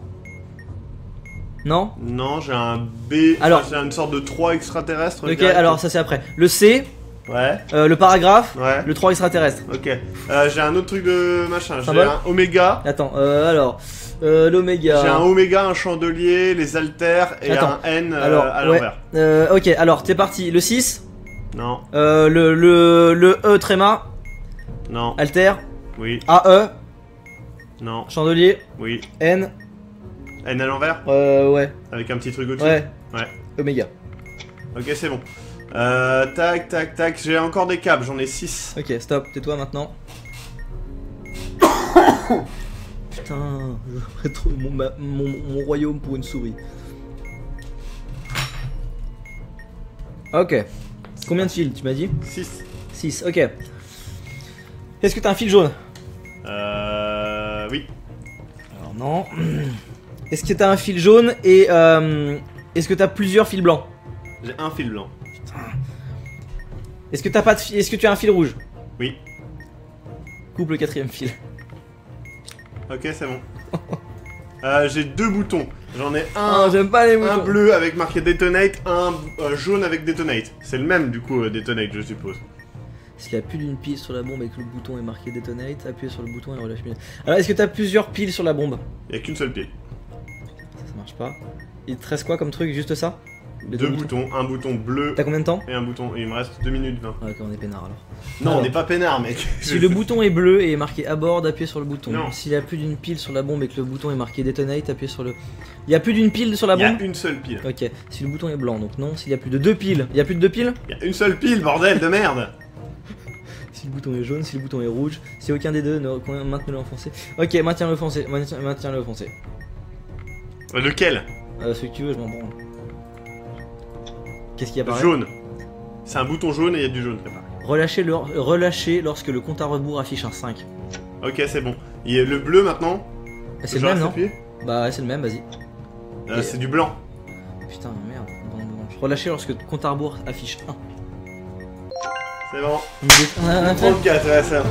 Non? Non, j'ai un B. Alors- enfin, j'ai une sorte de trois extraterrestre. Ok, direct. alors ça c'est après. Le C, Ouais, euh, le paragraphe, ouais. le trois extraterrestre. Ok. Euh, j'ai un autre truc de machin. J'ai Symbole un oméga. Attends, euh, alors. Euh, l'oméga. J'ai un oméga, un chandelier, les haltères et Attends. un N euh, Alors, à ouais. l'envers. Euh, ok, alors t'es parti. Le six, Non, euh, le, le, le E tréma, non, alter, oui, A E, non, chandelier, oui. N, N à l'envers euh, ouais, avec un petit truc au-dessus. ouais, Ouais. oméga. Ok, c'est bon. Euh, tac, tac, tac. J'ai encore des câbles, j'en ai six. Ok, stop, tais-toi maintenant. Putain, j'aurais trop mon, ma- mon, mon royaume pour une souris. Ok. Combien de fils tu m'as dit? six. six, ok. Est-ce que t'as un fil jaune? Euh... Oui. Alors non. Est-ce que t'as un fil jaune et euh, est-ce que t'as plusieurs fils blancs? J'ai un fil blanc. Est-ce que t'as pas de fi- est-ce que tu as un fil rouge? Oui. Coupe le quatrième fil. Ok, c'est bon. euh, j'ai deux boutons. J'en ai Ah, un, j'aime pas les un moutons. bleu avec marqué Detonate, un euh, jaune avec Detonate. C'est le même du coup, euh, Detonate, je suppose. S'il y a plus d'une pile sur la bombe et que le bouton est marqué Detonate, appuyez sur le bouton et relâchez bien. Alors est-ce que t'as plusieurs piles sur la bombe? Il y a qu'une seule pile. Ça, ça marche pas. Il te reste quoi comme truc? Juste ça? Les Deux boutons, un bouton bleu T'as combien de temps? et un bouton. Et il me reste deux minutes vingt. Ah, ok, on est peinard alors. Non, Alors. on n'est pas peinard, mec. Si le bouton est bleu et est marqué abort, appuyez sur le bouton. Non. S'il y a plus d'une pile sur la bombe et que le bouton est marqué Detonate, appuyez sur le. Il y a plus d'une pile sur la Il y a bombe? une seule pile. Ok. Si le bouton est blanc, donc non. S'il y a plus de deux piles, il y a plus de deux piles? Il y a une seule pile, bordel de merde. Si le bouton est jaune, si le bouton est rouge, si aucun des deux, ne... maintenez-le enfoncé. Ok, maintiens-le enfoncé, maintiens- maintiens-le enfoncé. Euh, Lequel? Euh, celui que tu veux, je m'en branle. Qu'est-ce qui apparaît? Jaune. C'est un bouton jaune et il y a du jaune qui apparaît. Relâchez, le... Relâchez lorsque le compte à rebours affiche un cinq. Ok, c'est bon. Il y a le bleu maintenant. Ah, c'est Je le même, reste non? appuyé Bah, ouais, c'est le même, vas-y. Euh, Et- C'est du blanc. Putain, merde. Bon, bon. Relâchez lorsque le compte à rebours affiche un. C'est bon. On est- on a- on a fait trente-quatre, ouais, ça.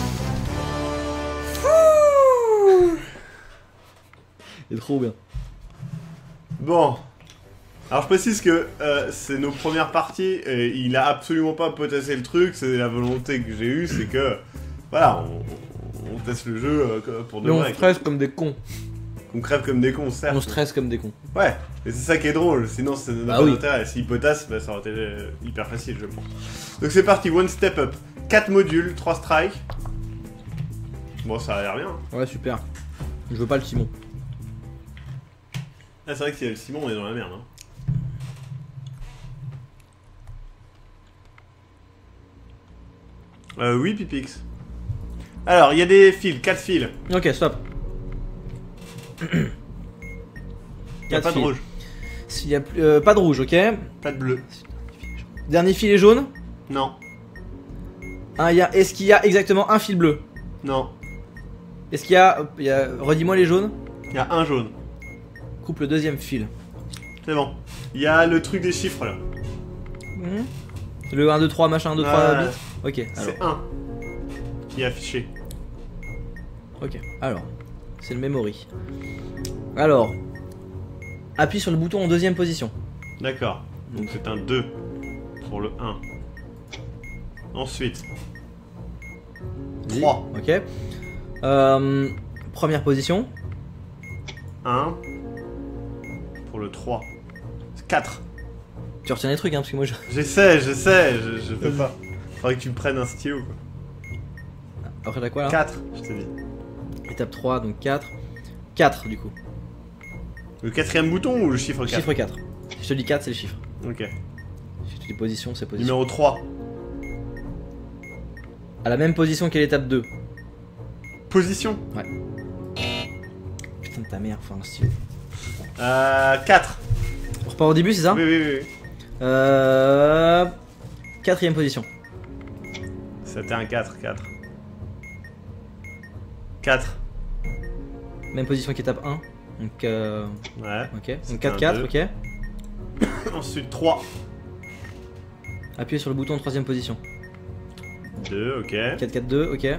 C'est trop bien. Bon. Alors je précise que euh, c'est nos premières parties et il a absolument pas potassé le truc, c'est la volonté que j'ai eue, c'est que voilà, on, on teste le jeu euh, pour de Mais on vrai. stresse comme des cons. On crève comme des cons, certes. On stresse comme des cons. Ouais, et c'est ça qui est drôle, sinon ça n'a Ah pas oui. d'intérêt. S'il potasse, bah, ça aurait été euh, hyper facile, je pense. Donc c'est parti, one step up. quatre modules, trois strikes. Bon, ça a l'air bien. Hein. Ouais, super. Je veux pas le Simon. Ah, c'est vrai que si le Simon, on est dans la merde. Hein. Euh, oui, Pipix. Alors, il y a des fils, quatre fils. Ok, stop. Il n'y a Quatre pas de fils. rouge, S'il y a plus- euh, pas de rouge, ok. pas de bleu. Dernier fil est jaune. Non, Ah, il y a... Est-ce qu'il y a exactement un fil bleu? non. Est-ce qu'il y a... il y a... Redis-moi les jaunes. Il y a un jaune. Coupe le deuxième fil. C'est bon. Il y a le truc des chiffres là. Mhm. Le un, deux, trois, machin, un, deux, trois Ouais. bits. Ok, alors. C'est un qui est affiché. Ok, alors. C'est le memory. Alors. Appuie sur le bouton en deuxième position. D'accord. Donc c'est un deux pour le un. Ensuite, Vas-y. trois. Ok. Euh, première position. un pour le trois. quatre. Tu retiens les trucs, hein, parce que moi je. J'essaie, j'essaie, je, je peux pas. Faudrait que tu me prennes un stylo quoi. Après, t'as quoi là? quatre, je t'ai dit. Étape trois, donc quatre. quatre du coup. Le quatrième bouton ou le chiffre quatre? Chiffre quatre. Si je te dis quatre, c'est le chiffre. Ok. Si je te dis position, c'est position. Numéro trois. À la même position qu'à l'étape deux. Position. Putain de ta mère, enfin un stylo. Euh, quatre. On repart au début, c'est ça? Oui, oui, oui. oui. Euh... Quatrième position. C'était un quatre, quatre. quatre. Même position qu'étape un. Donc, euh... Ouais. ok. Donc C'était quatre, un quatre, deux. ok. Ensuite trois. Appuyez sur le bouton en troisième position. deux, ok. quatre, quatre, deux, ok.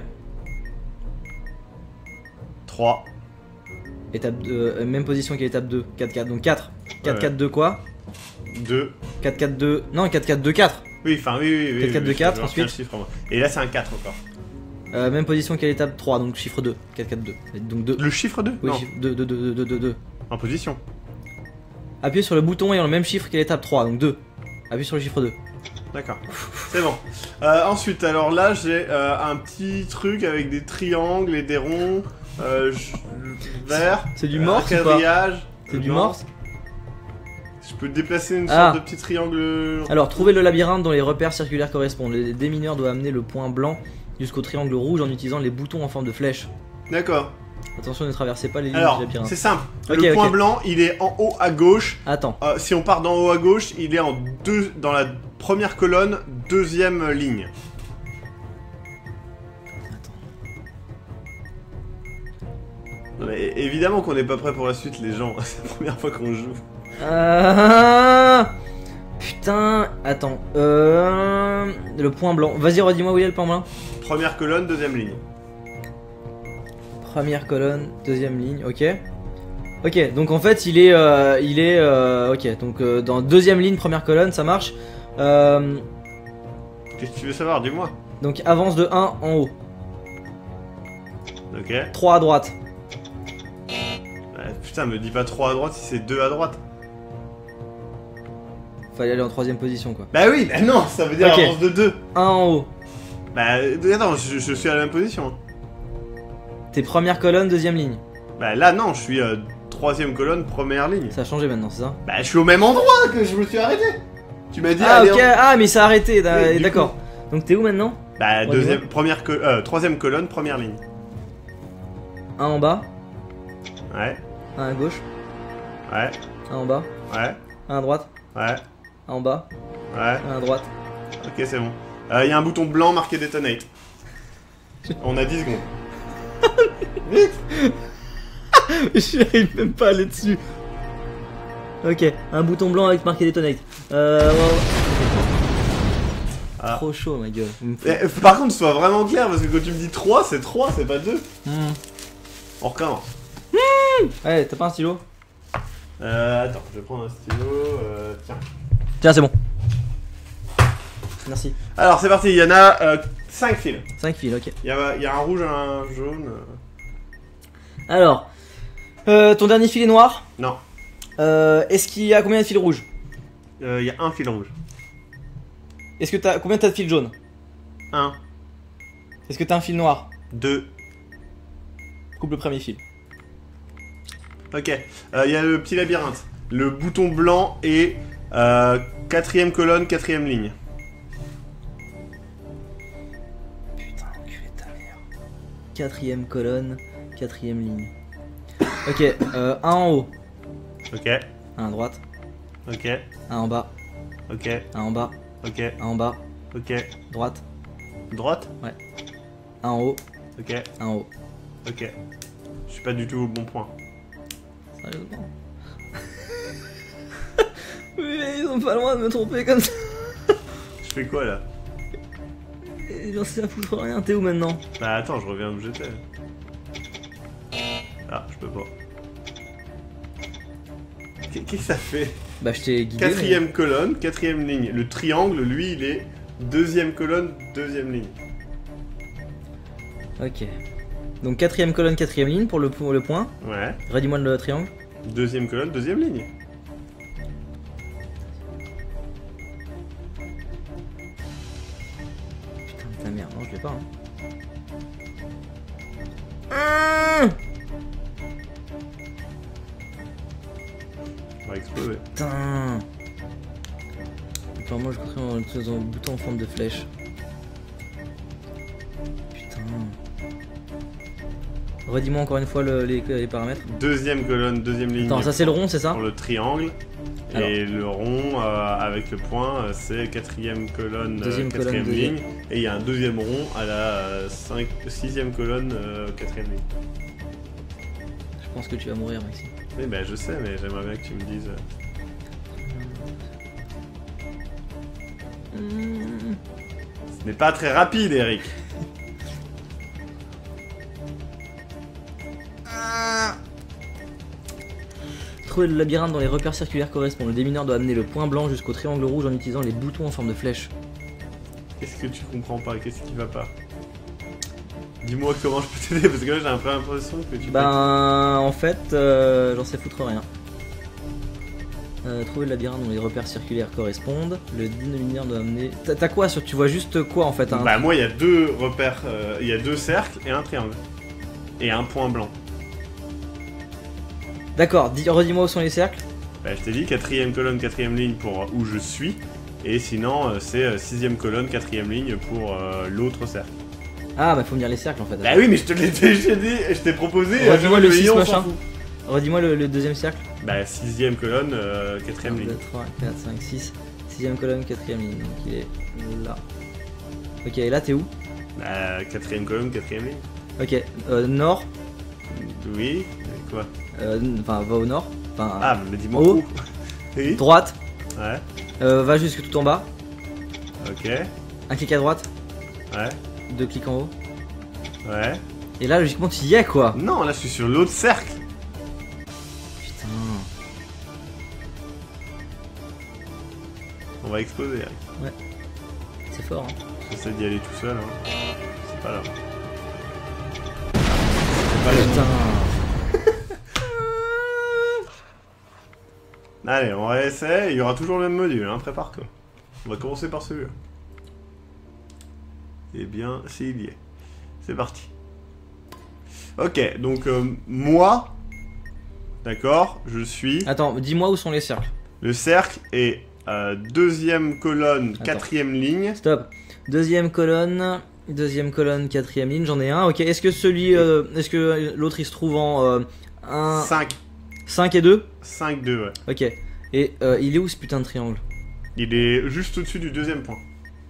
trois. Étape deux, euh, même position qu'à l'étape deux. quatre, quatre. Donc quatre. quatre, Ouais. quatre, deux quoi? deux. quatre, quatre, deux. Non, quatre, quatre, deux, quatre. Oui, enfin, oui, oui, oui. quatre, quatre, oui, deux, je- quatre, je retiens ensuite. le chiffre, moi. Et là, c'est un quatre encore. Euh, même position qu'à l'étape trois, donc chiffre deux. quatre, quatre, deux. Donc deux. Le chiffre deux? Oui, Non. chiffre deux, deux, deux, deux, deux, deux. En position. Appuyez sur le bouton ayant le même chiffre qu'à l'étape trois, donc deux. Appuyez sur le chiffre deux. D'accord. C'est bon. Euh, ensuite, alors là, j'ai euh, un petit truc avec des triangles et des ronds. Euh, j- vert. C'est du euh, morse un ou pas? quadrillage. C'est Euh, du non. morse? Je peux déplacer une Ah. sorte de petit triangle. Alors, trouvez le labyrinthe dont les repères circulaires correspondent. Les démineurs doivent amener le point blanc jusqu'au triangle rouge en utilisant les boutons en forme de flèche. D'accord. Attention, ne traversez pas les lignes Alors, du labyrinthe. c'est simple. Ok, le point ok. blanc, il est en haut à gauche. Attends. Euh, si on part d'en haut à gauche, il est en deux, dans la première colonne, deuxième ligne. Non, mais é- évidemment qu'on n'est pas prêt pour la suite, les gens. C'est la première fois qu'on joue. Euh... Putain, attends. Euh... Le point blanc. Vas-y, redis-moi où il est le point blanc. Première colonne, deuxième ligne. Première colonne, deuxième ligne, ok. Ok, donc en fait il est... Euh, il est... Euh, ok, donc euh, dans deuxième ligne, première colonne, ça marche. Euh, Qu'est-ce que tu veux savoir, dis-moi. donc avance de un en haut. Ok. trois à droite. Bah, putain, me dis pas trois à droite si c'est deux à droite. Fallait aller en troisième position quoi. Bah oui, bah non, ça veut dire Ok. avance de deux. un en haut. Bah euh, attends, je, je suis à la même position. hein. T'es première colonne, deuxième ligne. Bah là non, je suis euh, troisième colonne, première ligne. Ça a changé maintenant, c'est ça? Bah je suis au même endroit que je me suis arrêté. Tu m'as dit Ah allez, ok, en- ah mais ça a arrêté, d'a- Oui, du d'accord. Donc t'es où maintenant? Bah Ouais, deuxième, dis-moi. première co- euh, troisième colonne, première ligne. un en bas, Ouais, un à gauche, ouais, un en bas, ouais, un à droite, ouais, un en bas, ouais. un à droite. Ok, c'est bon. Il y a un bouton blanc marqué Detonate. On a dix secondes. Vite. J'arrive même pas à aller dessus. Ok, un bouton blanc avec marqué Detonate. Euh. ouais, ouais. Ah. Trop chaud ma gueule. Vous me Eh, faites- par contre, sois vraiment clair parce que quand tu me dis trois, c'est trois, c'est pas deux. Hmm. On recommence. Ouais, t'as pas un stylo? Euh, attends, je vais prendre un stylo. Euh, tiens. Tiens, c'est bon. Merci. Alors, c'est parti, il y en a euh, cinq fils. cinq fils, ok. Il y a, il y a un rouge, un jaune. euh. Alors, euh, ton dernier fil est noir. Non, Euh, Est-ce qu'il y a combien de fils rouges? Euh, il y a un fil rouge. Est-ce que t'as combien t'as de fils jaunes? Un, Est-ce que t'as un fil noir? deux. Coupe le premier fil. Ok, Euh, il y a le petit labyrinthe. Le bouton blanc et euh, quatrième colonne, quatrième ligne. Putain, enculé de ta mère. Quatrième colonne, quatrième ligne. Ok, euh, un en haut, Ok, un à droite, ok, un en bas, ok, un en bas, ok, un en bas, ok. droite, Droite. un en haut, Ok, un en haut. ok. Je suis pas du tout au bon point. Sérieusement. Mais ils ont pas loin de me tromper comme ça. Je fais quoi là? Et J'en sais à foutre rien, t'es où maintenant? Bah attends, je reviens où j'étais. Ah, je peux pas. Qu'est- Qu'est-ce que ça fait? Bah je t'ai guidé. Quatrième colonne, quatrième ligne. Le triangle, lui, il est deuxième colonne, deuxième ligne. mais- Ok. Donc quatrième colonne, quatrième ligne pour le, pour le point. Ouais. Redis-moi le triangle. Deuxième colonne, deuxième ligne. Putain de ta mère, non je l'ai pas. Hein. Mmh. On va exploser. Putain. Attends, moi je construis en utilisant un bouton en forme de flèche. Putain. Redis-moi encore une fois le- les, les paramètres. Deuxième colonne, deuxième ligne. Attends, ça c'est le rond, c'est ça? Pour le triangle. Et le rond euh, avec le point, euh, c'est quatrième colonne, euh, Deuxième colonne, quatrième deuxième. ligne. Et il y a un deuxième rond à la euh, cinq, sixième colonne, euh, quatrième ligne. Je pense que tu vas mourir, Maxime. Oui, bah je sais, mais j'aimerais bien que tu me dises. euh, Mmh. Ce n'est pas très rapide, Eric. Trouver le labyrinthe dans les repères circulaires correspondent. Le démineur doit amener le point blanc jusqu'au triangle rouge en utilisant les boutons en forme de flèche. Qu'est-ce que tu comprends pas? Qu'est-ce qui va pas? Dis-moi comment je peux t'aider, parce que là j'ai un peu l'impression que tu Ben, en fait, euh, j'en sais foutre rien. Euh, trouver le labyrinthe dont les repères circulaires correspondent. Le démineur doit amener. T'as t'as quoi sur. Tu vois juste quoi en fait hein Bah moi il y a deux repères, euh, il y a deux cercles et un triangle. Et un point blanc. D'accord, dis- redis-moi où sont les cercles. Bah je t'ai dit quatrième colonne, quatrième ligne pour où je suis. Et sinon euh, c'est euh, sixième colonne, quatrième ligne pour euh, l'autre cercle. Ah, bah faut me dire les cercles en fait. Bah oui, mais je te l'ai déjà dit, je t'ai proposé. Redis-moi le six on s'en machin. fout. Redis-moi le, le deuxième cercle. Bah, sixième colonne, euh, quatrième un, ligne. deux, trois, quatre, cinq, six. Sixième colonne, quatrième ligne. Donc il est là. Ok, et là t'es où? Bah, quatrième colonne, quatrième ligne. Ok, euh, nord. Oui, quoi? euh, Enfin, va au nord. Enfin, Ah, mais dis-moi en haut. où. Oui. droite. Ouais, Euh, va jusque tout en bas. ok, Un clic à droite. ouais, Deux clics en haut. ouais. Et là, logiquement, tu y es quoi. Non, là je suis sur l'autre cercle. Putain. On va exploser. Hein. C'est fort. Hein. J'essaie d'y aller tout seul. Hein. C'est pas là. C'est pas là. Putain. Allez, on va essayer. Il y aura toujours le même module. Hein. Prépare-toi. On va commencer par celui-là. Eh bien, c'est il y est. C'est parti. Ok, donc euh, moi, d'accord, je suis. Attends, dis-moi où sont les cercles. Le cercle est euh, deuxième colonne, Attends. quatrième ligne. Stop. Deuxième colonne. Deuxième colonne, quatrième ligne. J'en ai un. Ok. Est-ce que celui, euh, est-ce que l'autre il se trouve en euh, un, cinq. cinq et deux? cinq, deux, ouais. Ok. Et euh, il est où ce putain de triangle? Il est juste au-dessus du deuxième point.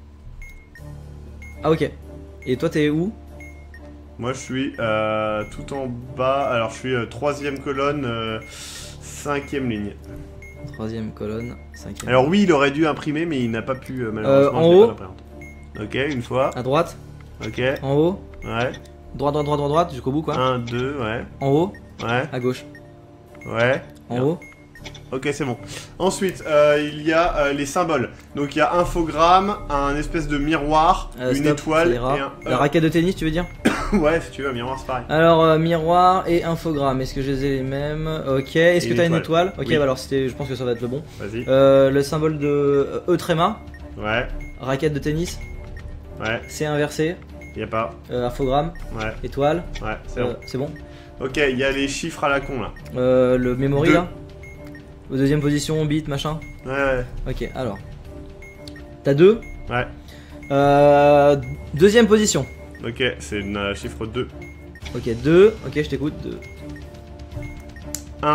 Ah ok. Et toi t'es où? Moi je suis euh, tout en bas. Alors je suis euh, troisième colonne, euh, cinquième ligne. Troisième colonne, cinquième. Alors oui, il aurait dû imprimer, mais il n'a pas pu euh, malheureusement. en je l'ai haut. pas d'imprimante. Ok, une fois. À droite. Ok, En haut. ouais. Droite, droite, droite, droite, droite, jusqu'au bout quoi. un, deux, ouais. En haut. Ouais, À gauche. ouais. En Bien. haut. Ok, c'est bon. Ensuite, euh, il y a euh, les symboles. Donc il y a infogramme, un espèce de miroir, Euh, une stop, étoile ça et ira. un. La raquette de tennis, tu veux dire? Ouais, si tu veux, un miroir, c'est pareil. Alors, euh, miroir et infogramme, est-ce que je les ai les mêmes? Ok, est-ce Et que une t'as une étoile. étoile? Ok, Oui. bah alors c'était, je pense que ça va être le bon. Vas-y. Euh, le symbole de euh, E tréma, Ouais, raquette de tennis, ouais. C inversé, Y a pas. euh, infogramme, Ouais, étoile, ouais, c'est euh, bon. c'est bon. Ok, il y a les chiffres à la con là. Euh, le memory Deux. là, au deuxième position, bit, machin. Ouais, ouais. Ok, alors. T'as deux. Ouais. Euh, deuxième position. Ok, c'est le euh, chiffre deux. Ok, deux. Ok, je t'écoute. deux. un.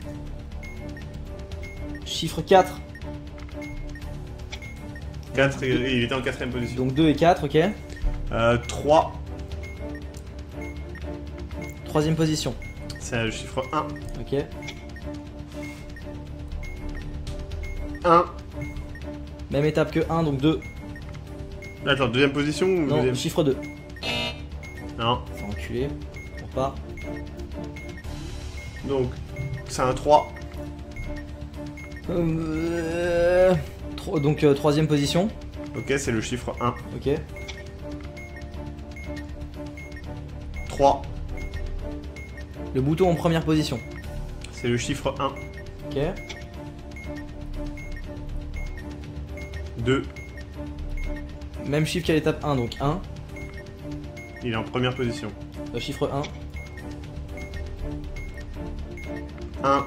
Chiffre quatre. quatre, il il était en quatrième position. Donc deux et quatre, ok. Euh, trois, Troisième position. c'est le chiffre un. Ok. un. Même étape que un, donc deux. Attends, deuxième position ou Non, deuxième? chiffre deux. Non. Enfin, enculé. On repart. Donc, c'est un trois. Euh, tro- donc euh, troisième position. Ok, c'est le chiffre un. Ok. trois, Le bouton en première position. c'est le chiffre un. Ok. deux, Même chiffre qu'à l'étape un, donc un. il est en première position. Le chiffre un. un,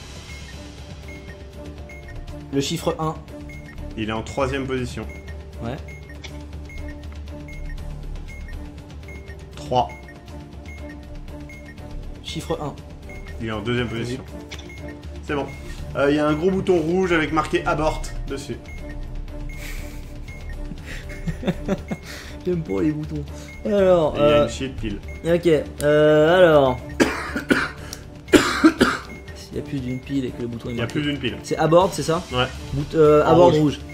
Le chiffre un. il est en troisième position. Ouais. trois, Chiffre un. il est en deuxième position. C'est bon. Euh, Il y a un gros bouton rouge avec marqué abort dessus. J'aime pas les boutons. Alors. Et il y a Euh, une shit pile. ok. Euh, alors. S'il y a plus d'une pile et que le bouton est Il y a marqué. plus d'une pile. C'est abord, c'est ça? Ouais. Bout- euh, En abord rouge. rouge.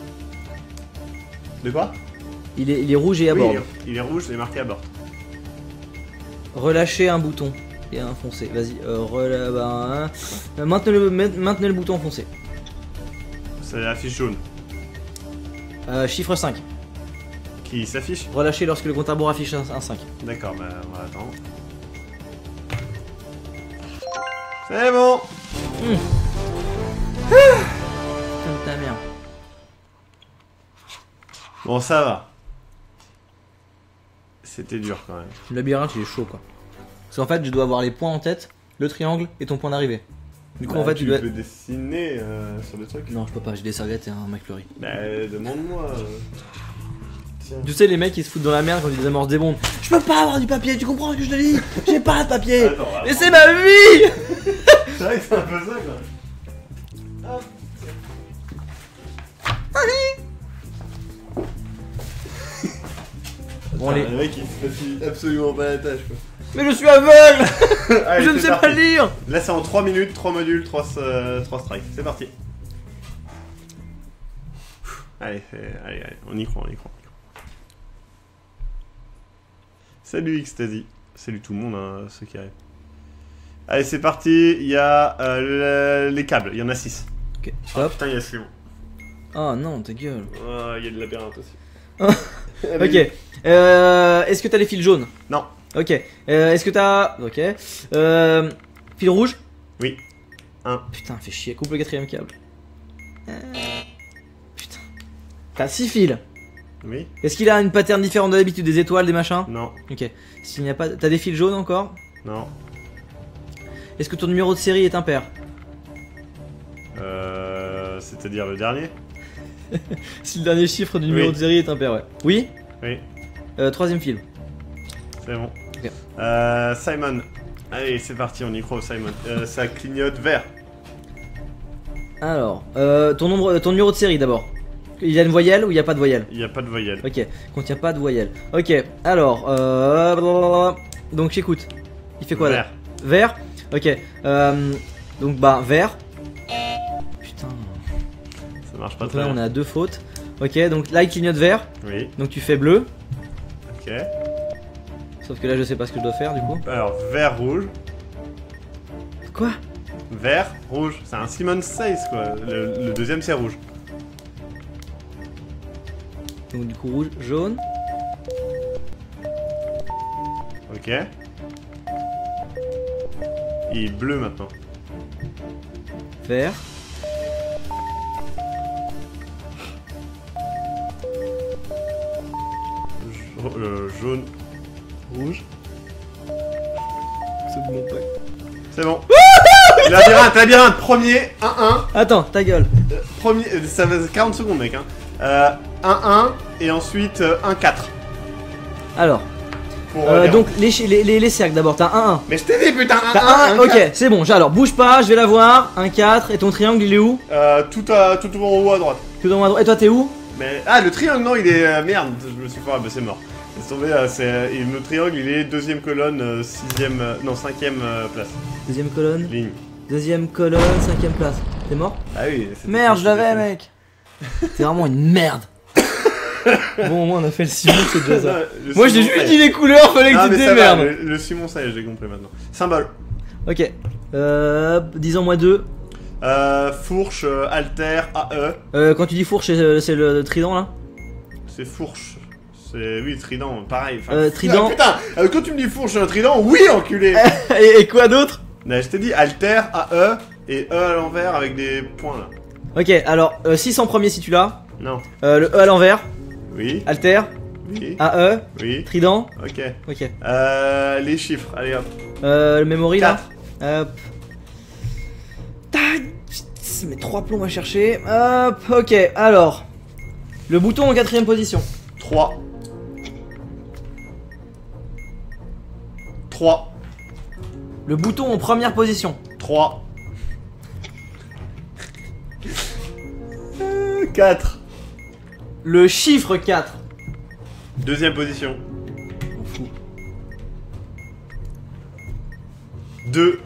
De quoi? Il est, il est rouge et Oui, abord. il est, il est rouge, c'est marqué abort. Relâchez un bouton et un foncé. Vas-y, euh, rela- bah, hein. Euh, maintenez, le, ma- maintenez le bouton foncé. C'est la fiche jaune Euh, chiffre cinq. qui s'affiche. Relâchez lorsque le compte à rebours affiche un, un cinq. D'accord, bah on va attendre. C'est bon. Comme ta mère. Bon, ça va. C'était dur quand même. Le labyrinthe il est chaud quoi. Parce qu'en fait, je dois avoir les points en tête, le triangle et ton point d'arrivée. Du coup, Bah, en fait, tu tu dois. peux dessiner euh, sur des trucs. Non, je peux pas, j'ai des serviettes et un McFlurry. Bah, demande-moi. euh. Tiens. Tu sais, les mecs ils se foutent dans la merde quand ils désamorcent des bombes. Je peux pas avoir du papier, tu comprends ce que je te dis? J'ai pas de papier. Attends, attends. Et c'est ma vie. C'est vrai que c'est un peu ça quoi. Hop. Bon, Putain, les- Le mec il se facilite absolument pas la tâche quoi. Mais je suis aveugle. Allez, Je ne c'est sais parti. pas lire. Là c'est en trois minutes, trois modules, trois euh, trois strikes. C'est parti. Allez, c'est- allez, allez, on y croit, on y croit. on y croit. Salut Xtasy. Salut tout le monde, hein, ceux qui arrivent. Allez, c'est parti. Il y a euh, le- les câbles, il y en a six. Ok, Ah hop. putain, il y a ce Oh non, ta gueule. Ah, il y a de labyrinthe aussi. Ok. Euh, Est-ce que t'as les fils jaunes? Non. Ok. Euh, Est-ce que t'as. Ok. Euh, fil rouge? Oui. Un. Putain, fais chier. Coupe le quatrième câble. Euh, Putain. T'as six fils. Oui. Est-ce qu'il a une pattern différente de d'habitude? Des étoiles, des machins? Non. Ok. S'il n'y a pas. T'as des fils jaunes encore? Non. Est-ce que ton numéro de série est impair? Euh, C'est-à-dire le dernier. Si le dernier chiffre du numéro Oui. de série est impair, ouais. Oui? Oui. Euh, troisième fil. C'est bon. Ok. Euh, Simon. Allez, c'est parti, on y croit au Simon. Euh, ça clignote vert. Alors, euh, ton, nombre, ton numéro de série d'abord. Il y a une voyelle ou il n'y a pas de voyelle? Il n'y a pas de voyelle. Ok, contient pas de voyelle. Ok, alors, euh, blablabla. Donc j'écoute. Il fait quoi là? Vert. Vert. Ok, euh, donc bah vert. Putain. Ça marche pas Donc très là on bien. est à deux fautes. Ok, donc là il clignote vert. Oui. Donc tu fais bleu. Ok. Sauf que là je sais pas ce que je dois faire du coup. Alors, vert, rouge. Quoi? Vert, rouge. C'est un Simon Says quoi. Le, le deuxième c'est rouge. Donc du coup rouge, jaune. Ok. Il est bleu maintenant. Vert. Ja- euh, jaune, rouge. C'est bon. Labyrinthe, labyrinthe, premier, un un. Attends, ta gueule. Euh, premier, euh, ça va quarante secondes mec hein. Euh, un un et ensuite euh, un quatre. Alors, Pour, euh, euh, donc les, chi- les, les, les cercles d'abord, t'as un un. Mais je t'ai dit putain un T'as un, un, un ok, quatre. c'est bon, j'ai- alors bouge pas, je vais la voir. un quatre, et ton triangle il est où? Euh, tout, à, tout en haut à droite. Tout dans ma droite. Et toi t'es où? Mais ah le triangle non il est euh, merde, je me suis fait ah, bah, c'est mort. C'est tombé euh, c'est euh, et le triangle il est deuxième colonne, euh, sixième euh, non cinquième euh, place Deuxième colonne, ligne. deuxième colonne, cinquième place. T'es mort? Ah oui. c'était- Merde, je l'avais c'était- mec. T'es vraiment une merde. Bon, au moins on a fait le Simon, c'est déjà ça. Non, le Moi j'ai Simon juste Says. dit les couleurs, fallait que Ah tu mais te ça va, démerdes. le, le Simon ça y est, j'ai compris maintenant. Symbole. Ok, euh, disons moi deux. Euh, fourche, euh, alter, A E. Euh, quand tu dis fourche, c'est c'est le trident là? C'est fourche. C'est oui trident, pareil. Enfin, Euh, trident. Ah, putain, euh, quand tu me dis fourche et un trident, oui enculé. et, et quoi d'autre? Non, je t'ai dit alter, A E et E à l'envers avec des points là. Ok, alors euh, six en premier si tu l'as. Non. Euh, le E à l'envers, Oui. alter, Oui. A E, Oui. trident. Ok. Ok. Euh, les chiffres, allez hop. Euh, le memory là. quatre. Hop. Tac. Ça met trois plombs à chercher. Hop, ok, alors. Le bouton en quatrième position. trois. trois. Le bouton en première position. trois. quatre. Le chiffre quatre. Deuxième position. On fout. deux.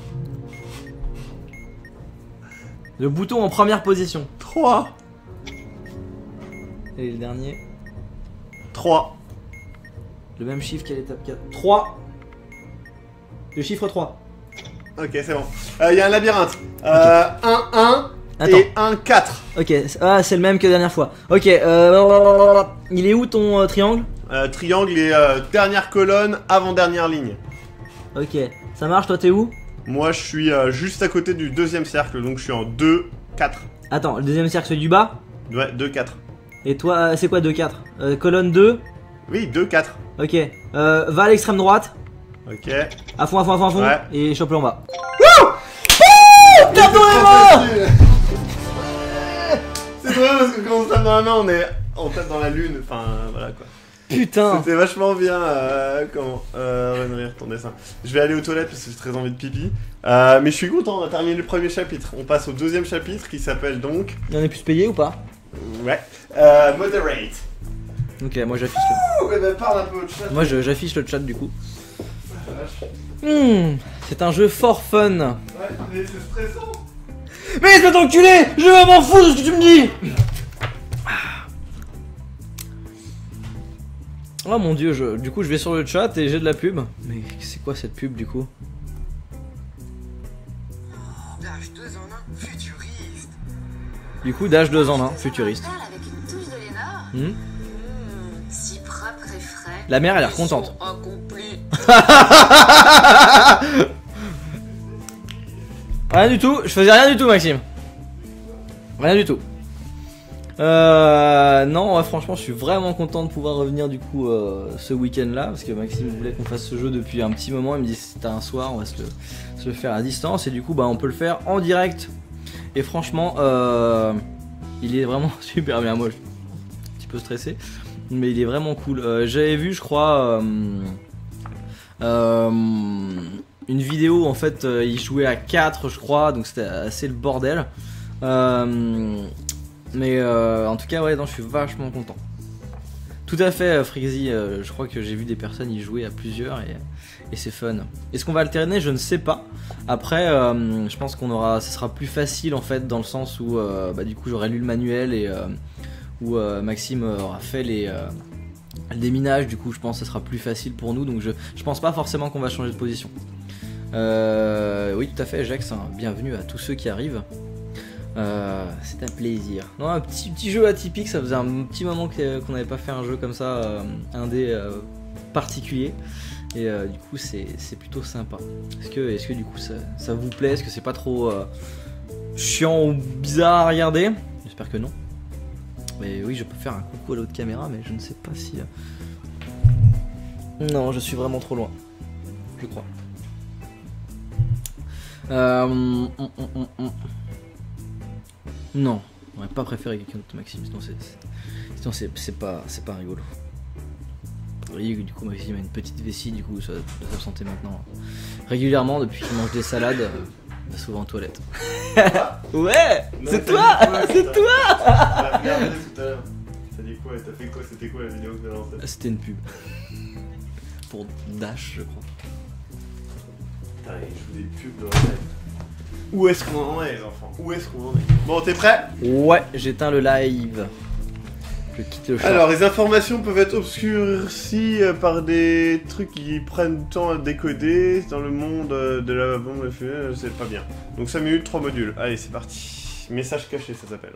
Le bouton en première position. trois. Et le dernier. trois. Le même chiffre qu'à l'étape quatre. trois. Le chiffre trois. Ok, c'est bon. Il euh, y a un labyrinthe. Euh, un un Attends. et un quatre. Ok, c'est- ah, c'est le même que la dernière fois. Ok, euh, il est où ton euh, triangle? Euh, triangle et euh, dernière colonne, avant-dernière ligne. Ok, ça marche, toi t'es où? Moi, je suis euh, juste à côté du deuxième cercle, donc je suis en deux, quatre. Attends, le deuxième cercle c'est du bas. Ouais, deux, quatre. Et toi, euh, c'est quoi deux quatre? euh, Colonne deux. Oui, deux, quatre. Ok, euh, va à l'extrême droite. Ok. À fond, à fond, à fond, à fond. Ouais. Et chope-le en bas. Tape dans la main. C'est vrai parce que quand on se tape dans la main, on est. On tape dans la lune, enfin voilà quoi. Putain. C'était vachement bien. Euh, comment euh, Renrir ton dessin. Je vais aller aux toilettes parce que j'ai très envie de pipi. Euh, mais je suis content, on a terminé le premier chapitre. On passe au deuxième chapitre qui s'appelle donc. On est plus payé ou pas? Ouais. Euh, moderate. Ok, moi j'affiche le. Oh, eh ben, parle un peu au chat. Moi je- j'affiche le chat du coup. Ah, vache. Hmm, c'est un jeu fort fun. Ouais, mais c'est stressant. Mais espèce d'enculé, je m'en fous de ce que tu me dis. Oh mon dieu, je... du coup je vais sur le chat et j'ai de la pub. Mais c'est quoi cette pub du coup? Dash deux en un, futuriste. Du coup Dash deux en un, futuriste. Avec une touche de Lénard. Hmm. Mmh, si propre et frais. La mère a l'air contente. Mission accomplie. Rien du tout, je faisais rien du tout Maxime. Rien du tout. Euh, non, ouais, franchement, je suis vraiment content de pouvoir revenir du coup euh, ce week-end là, parce que Maxime voulait qu'on fasse ce jeu depuis un petit moment. Il me dit c'était un soir, on va se le, se le faire à distance, et du coup, bah, on peut le faire en direct. Et franchement, euh, il est vraiment super bien. Moi, je suis un petit peu stressé, mais il est vraiment cool. Euh, J'avais vu, je crois, euh, euh, une vidéo en fait, euh, il jouait à quatre, je crois, donc c'était assez le bordel. Euh, Mais euh, en tout cas, ouais, non, je suis vachement content. Tout à fait, euh, Frixie, euh, je crois que j'ai vu des personnes y jouer à plusieurs et, et c'est fun. Est-ce qu'on va alterner? Je ne sais pas. Après, euh, je pense qu'on aura, ce sera plus facile en fait, dans le sens où euh, bah, du coup j'aurai lu le manuel et euh, où euh, Maxime aura fait les, euh, le déminage. Du coup, je pense que ce sera plus facile pour nous. Donc je, je pense pas forcément qu'on va changer de position. Euh, oui, tout à fait, Jax, hein, bienvenue à tous ceux qui arrivent. Euh, c'est un plaisir. Non, un petit, petit jeu atypique, ça faisait un petit moment que- qu'on n'avait pas fait un jeu comme ça, euh, indé euh, particulier. Et euh, du coup, c'est c'est plutôt sympa. Est-ce que, est-ce que du coup ça, ça vous plaît? Est-ce que c'est pas trop euh, chiant ou bizarre à regarder? J'espère que non. Mais oui, je peux faire un coucou à l'autre caméra, mais je ne sais pas si. euh, Non, je suis vraiment trop loin. Je crois. Euh... hum, hum, hum, hum. Non, on aurait pas préféré quelqu'un d'autre, Maxime, sinon c'est sinon c'est c'est pas c'est pas rigolo. Oui, du coup Maxime a une petite vessie, du coup ça doit s'absenter maintenant régulièrement depuis qu'il mange des salades, euh, il va souvent aux toilettes. Ouais, Non, c'est t'as toi, dit quoi, c'est t'as- toi. T'as regardé tout à l'heure. T'as dit quoi? T'as fait quoi? C'était quoi la vidéo que t'as lancée? C'était une pub pour Dash, je crois. Putain, il joue des pubs dans la tête. Où est-ce qu'on en est, les enfants? Où est-ce qu'on en est? Bon, t'es prêt? Ouais, j'éteins le live. Je quitte le chat. Alors, les informations peuvent être obscurcies euh, par des trucs qui prennent du temps à décoder dans le monde euh, de la bombe F E, c'est pas bien. Donc cinq minutes, trois modules. Allez, c'est parti. Message caché, ça s'appelle.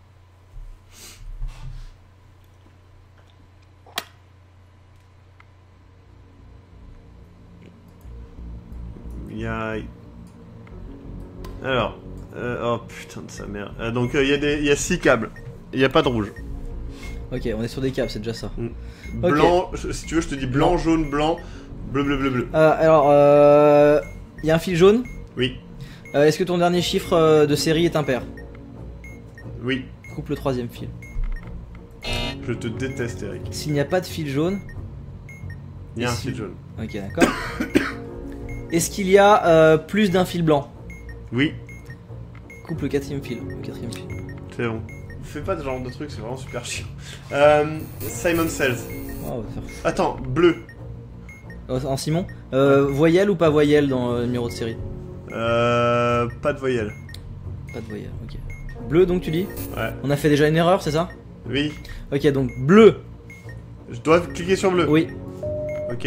Il y a... Alors... euh, oh putain de sa mère. Euh, donc il y a des, il y a six câbles. Il n'y a pas de rouge. Ok, on est sur des câbles, c'est déjà ça. Blanc, je- si tu veux, je te dis blanc, jaune, blanc, bleu, bleu, bleu, bleu. Euh, alors, euh, il y a un fil jaune. Oui, Euh, Est-ce que ton dernier chiffre euh, de série est impair? oui. Coupe le troisième fil. Je te déteste, Eric. S'il n'y a pas de fil jaune, Il y a un Et si- fil jaune. ok, d'accord. Est-ce qu'il y a euh, plus d'un fil blanc? Oui, Coupe le quatrième fil. Le quatrième fil. c'est bon. Fais pas ce genre de truc, c'est vraiment super chiant. Euh, Simon Says. Oh, on va faire fou. Attends, bleu. Euh, En Simon, euh, voyelle ou pas voyelle dans le numéro de série? Euh, pas de voyelle. Pas de voyelle, ok. Bleu donc tu dis? Ouais. On a fait déjà une erreur, c'est ça? Oui. Ok, donc bleu. Je dois cliquer sur bleu. Oui. Ok.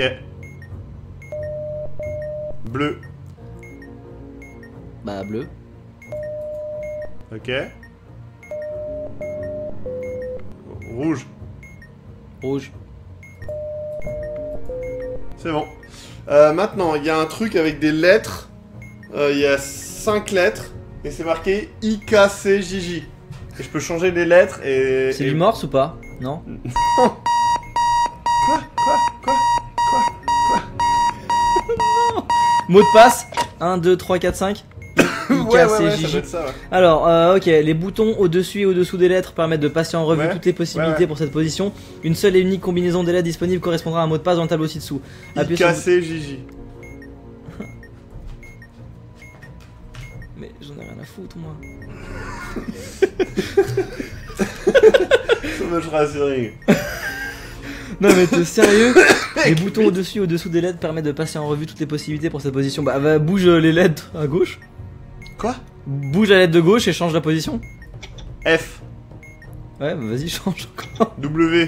Bleu. Bah bleu. Ok. Rouge. Rouge. C'est bon. Euh, maintenant, il y a un truc avec des lettres. Euh, Il y a cinq lettres. Et c'est marqué I K C J J. Et je peux changer les lettres et... C'est et- du morse ou pas? Non? Quoi Quoi Quoi Quoi Mot de passe un, deux, trois, quatre, cinq. I ouais, K, ouais, C, ouais, ça J, doit J. être ça, ouais. Alors, euh, ok, les boutons au-dessus et au-dessous des lettres permettent de passer en revue Ouais, toutes les possibilités ouais, ouais. pour cette position. Une seule et unique combinaison des lettres disponible correspondra à un mot de passe dans le tableau ci-dessous. Appuyez I sur K le- C J J. Mais j'en ai rien à foutre, moi. So much rassuring. Non, mais t'es sérieux? Les boutons au-dessus et au-dessous des lettres permettent de passer en revue toutes les possibilités pour cette position. Bah, va, bouge les lettres à gauche. Quoi? Bouge la lettre de gauche et change la position. F. Ouais, bah vas-y, change encore. W.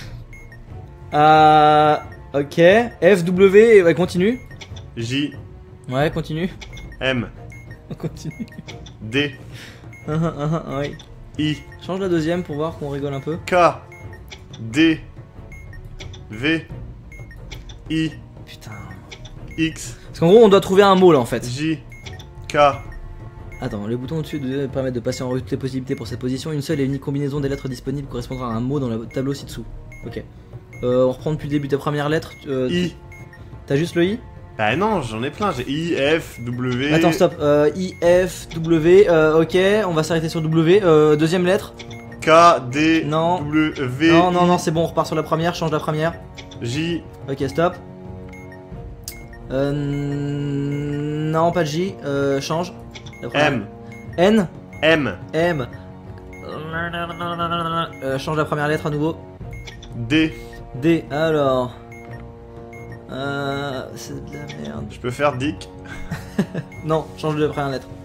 Euh. Ok. F, W, ouais, continue. J. Ouais, continue. M. Continue. D. Uhum, uhum, ouais. I. Change la deuxième pour voir qu'on rigole un peu. K. D. V. I. Putain. X. Parce qu'en gros, on doit trouver un mot là en fait. J. K. Attends, les boutons au-dessus de- permettent de passer en revue toutes les possibilités pour cette position. Une seule et unique combinaison des lettres disponibles correspondra à un mot dans le tableau ci-dessous. Ok. Euh, on reprend depuis le début ta première lettre. Euh, I. T'as juste le I? Bah non, j'en ai plein. J'ai I, F, W. Attends, stop. Euh, I, F, W. Euh, ok, on va s'arrêter sur W. Euh, deuxième lettre. K, D. Non. W, V. Non, non, I, non, c'est bon, on repart sur la première. Change la première. J. Ok, stop. Euh, non, pas de J. Euh, change. La première. M. N. M. M. Euh, change la première lettre à nouveau. D. D. Alors. Euh, c'est de la merde. Je peux faire Dick. Non, change de première lettre.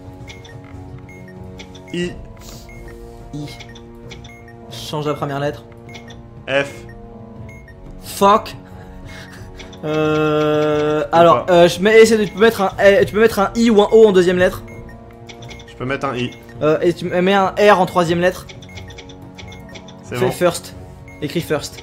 I. I. Change la première lettre. F. Fuck. Euh, alors, pas. euh, je mets, essaie de, tu peux mettre un, eh, tu peux mettre un I ou un O en deuxième lettre. Je peux mettre un I. Euh, et tu mets un R en troisième lettre. C'est Fais bon. first. Écris first.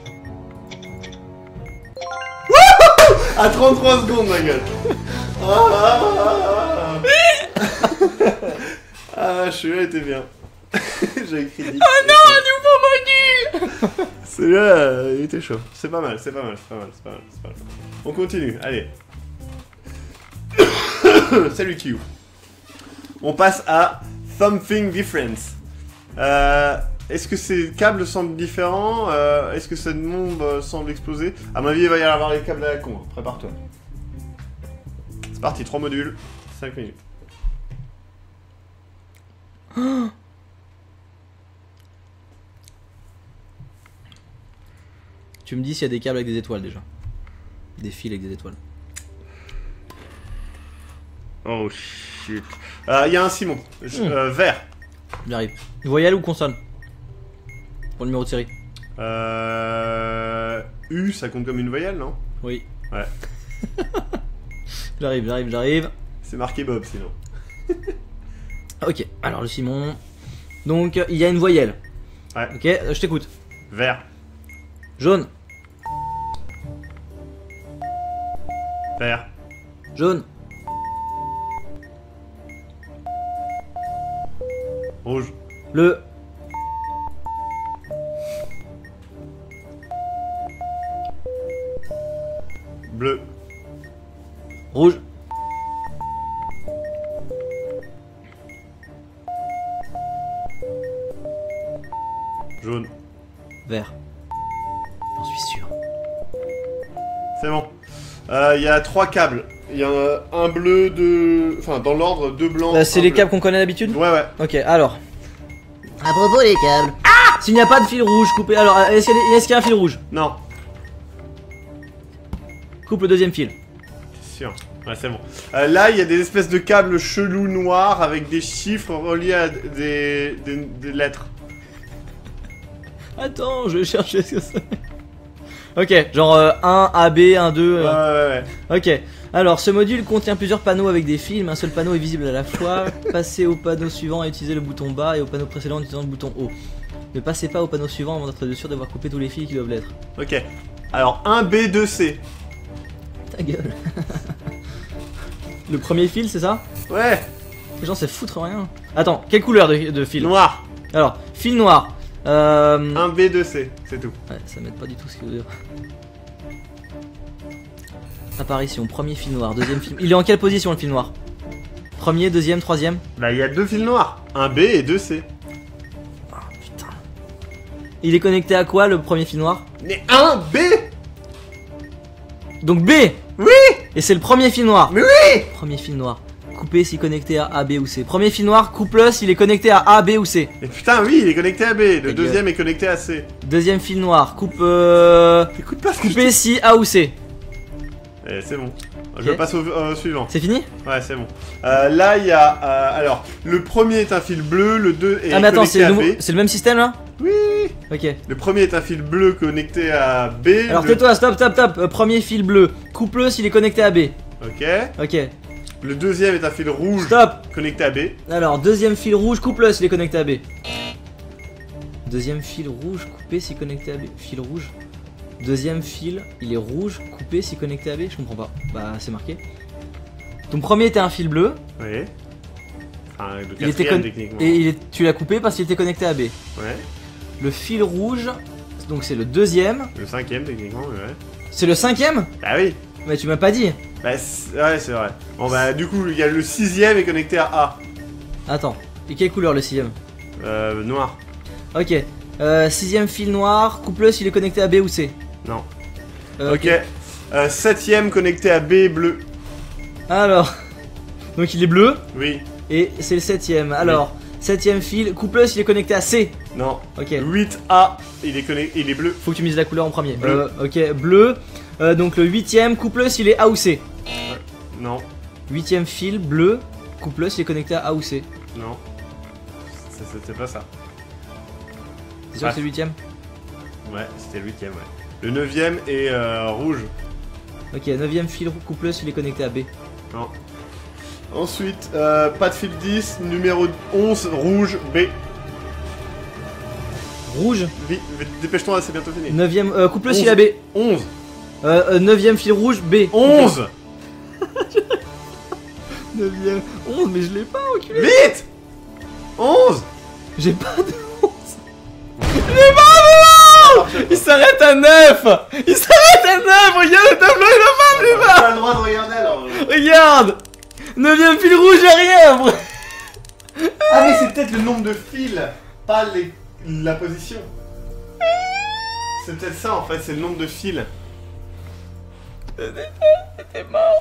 À trente-trois secondes, ma gueule. Ah, ah, ah, ah. Ah, celui-là était bien. J'ai écrit Dick. Oh non, un nouveau module. Celui-là, euh, il était chaud. C'est pas mal, c'est pas mal, c'est pas mal, c'est pas mal, c'est pas mal. On continue, allez. Salut Q. On passe à Something Different. Euh, Est-ce que ces câbles semblent différents? euh, Est-ce que cette bombe euh, semble exploser? À mon avis, il va y avoir les câbles à la con. hein. Prépare-toi. C'est parti, trois modules, cinq minutes. Tu me dis s'il y a des câbles avec des étoiles déjà. Des fils avec des étoiles. Oh shit. Euh, Il y a un Simon. Je- Hmm. euh, vert. J'arrive. Voyelle ou consonne? Pour le numéro de série. Euh... U, ça compte comme une voyelle, non? Oui. Ouais. J'arrive, j'arrive, j'arrive. C'est marqué Bob, sinon. Ok, alors le Simon. Donc, il y a une voyelle. Ouais. Ok, euh, je t'écoute. Vert. Jaune, Vert. jaune, Rouge. bleu, Bleu. rouge, Jaune. vert. J'en suis sûr. C'est bon. Euh, Il y a trois câbles. Il y en a un bleu, deux... Enfin, dans l'ordre, deux blancs. Euh, c'est un les bleu. câbles qu'on connaît d'habitude? Ouais, ouais. Ok, alors. À propos des câbles. Ah, s'il n'y a pas de fil rouge coupé, alors euh, est-ce qu'il y, a des- est-ce qu'il y a un fil rouge? Non. Coupe le deuxième fil. C'est sûr. Ouais, c'est bon. Euh, là, il y a des espèces de câbles chelous noirs avec des chiffres reliés à des, des, des lettres. Attends, je vais chercher ce que c'est. Ok, genre euh, un A B, un deux. Ouais, euh, ouais, ouais. Ok, alors ce module contient plusieurs panneaux avec des fils, mais un seul panneau est visible à la fois. Passez au panneau suivant et utilisez le bouton bas, et au panneau précédent en utilisant le bouton haut. Ne passez pas au panneau suivant avant d'être sûr d'avoir coupé tous les fils qui doivent l'être. Ok. Alors, un B, deux C. Ta gueule. Le premier fil, c'est ça? Ouais. Les gens c'est foutre rien. Attends, quelle couleur de, de fil? Noir. Alors, fil noir. Euh... Un B, deux C. C'est tout. Ouais, ça m'aide pas du tout ce qu'il veut dire. Apparition, premier fil noir, deuxième fil. Il est en quelle position le fil noir? Premier, deuxième, troisième. Bah, il y a deux fils noirs. Un B et deux C. Ah putain. Il est connecté à quoi le premier fil noir? Mais un B. Donc B. Oui. Et c'est le premier fil noir. Mais oui. Premier fil noir. Coupé s'il est connecté à A, B ou C. Premier fil noir, coupe-le s'il est connecté à A, B ou C. Mais putain, oui, il est connecté à B. Le Ta deuxième gueule. est connecté à C. Deuxième fil noir, coupe euh... Écoute pas ce que je coupé si A ou C. dis. Eh, c'est bon. Je Ok. passe au euh, suivant. C'est fini? Ouais, c'est bon. Euh, là, il y a. euh, alors, le premier est un fil bleu, le deux est Ah mais attends, connecté c'est à le, nouveau- B. c'est le même système là? Oui. Ok. Le premier est un fil bleu connecté à B. Alors le... tais-toi, stop, stop, stop. Euh, premier fil bleu, coupe-le s'il est connecté à B. Ok. Ok. Le deuxième est un fil rouge Stop. connecté à B. Alors, deuxième fil rouge, coupe-le s'il est connecté à B. Deuxième fil rouge, coupé s'il est connecté à B. Fil rouge. Deuxième fil, il est rouge, coupé s'il est connecté à B. Je comprends pas. Bah, c'est marqué. Ton premier était un fil bleu. Oui. Enfin, le Il était quatrième con- techniquement. Et il est- tu l'as coupé parce qu'il était connecté à B. Ouais. Le fil rouge, donc c'est le deuxième. Le cinquième techniquement, mais ouais. C'est le cinquième? Bah oui. Mais tu m'as pas dit. Bah c'est- ouais, c'est vrai. Bon bah du coup, il y a le sixième est connecté à A. Attends. Et quelle couleur le sixième? Euh, noir. Ok. Euh, sixième fil noir, coupe-le s'il est connecté à B ou C. Non. Euh, ok. Euh, septième connecté à B bleu. Alors. Donc il est bleu. Oui. Et c'est le septième. Alors, septième fil, coupe-le s'il est connecté à C. Non. Ok. huit A, il est connecté, il est bleu. Faut que tu mises la couleur en premier. Bleu. Euh, ok, bleu. Euh, donc le huitième, coupe-le s'il est A ou C. Non. Huitième fil, bleu. Coupe-le s'il est connecté à A ou C. Non. C'est- C'était pas ça. C'est sûr Ah. que c'est le huitième? Ouais, c'était le huitième, ouais. Le neuvième est euh, rouge. Ok, neuvième fil, coupe-le s'il est connecté à B. Non. Ensuite, euh, pas de fil dix, numéro onze, rouge, B. Rouge. Vite, vite, dépêche-toi, c'est bientôt fini. Neuvième, euh, coupe-le Onze. s'il est à B. onze. Euh, euh, neuvième fil rouge, B. onze. Neuvième. onze, mais je l'ai pas, enculé. Vite. onze. J'ai pas de onze. J'ai pas de onze. Il s'arrête à neuf. Il s'arrête à neuf. Regarde le tableau, il a pas, lui, Tu as le droit de regarder alors. Regarde. Neuvième fil rouge, y'a rien. bro. Ah mais c'est peut-être le nombre de fils, pas les... la position. C'est peut-être ça en fait, c'est le nombre de fils. T'es mort.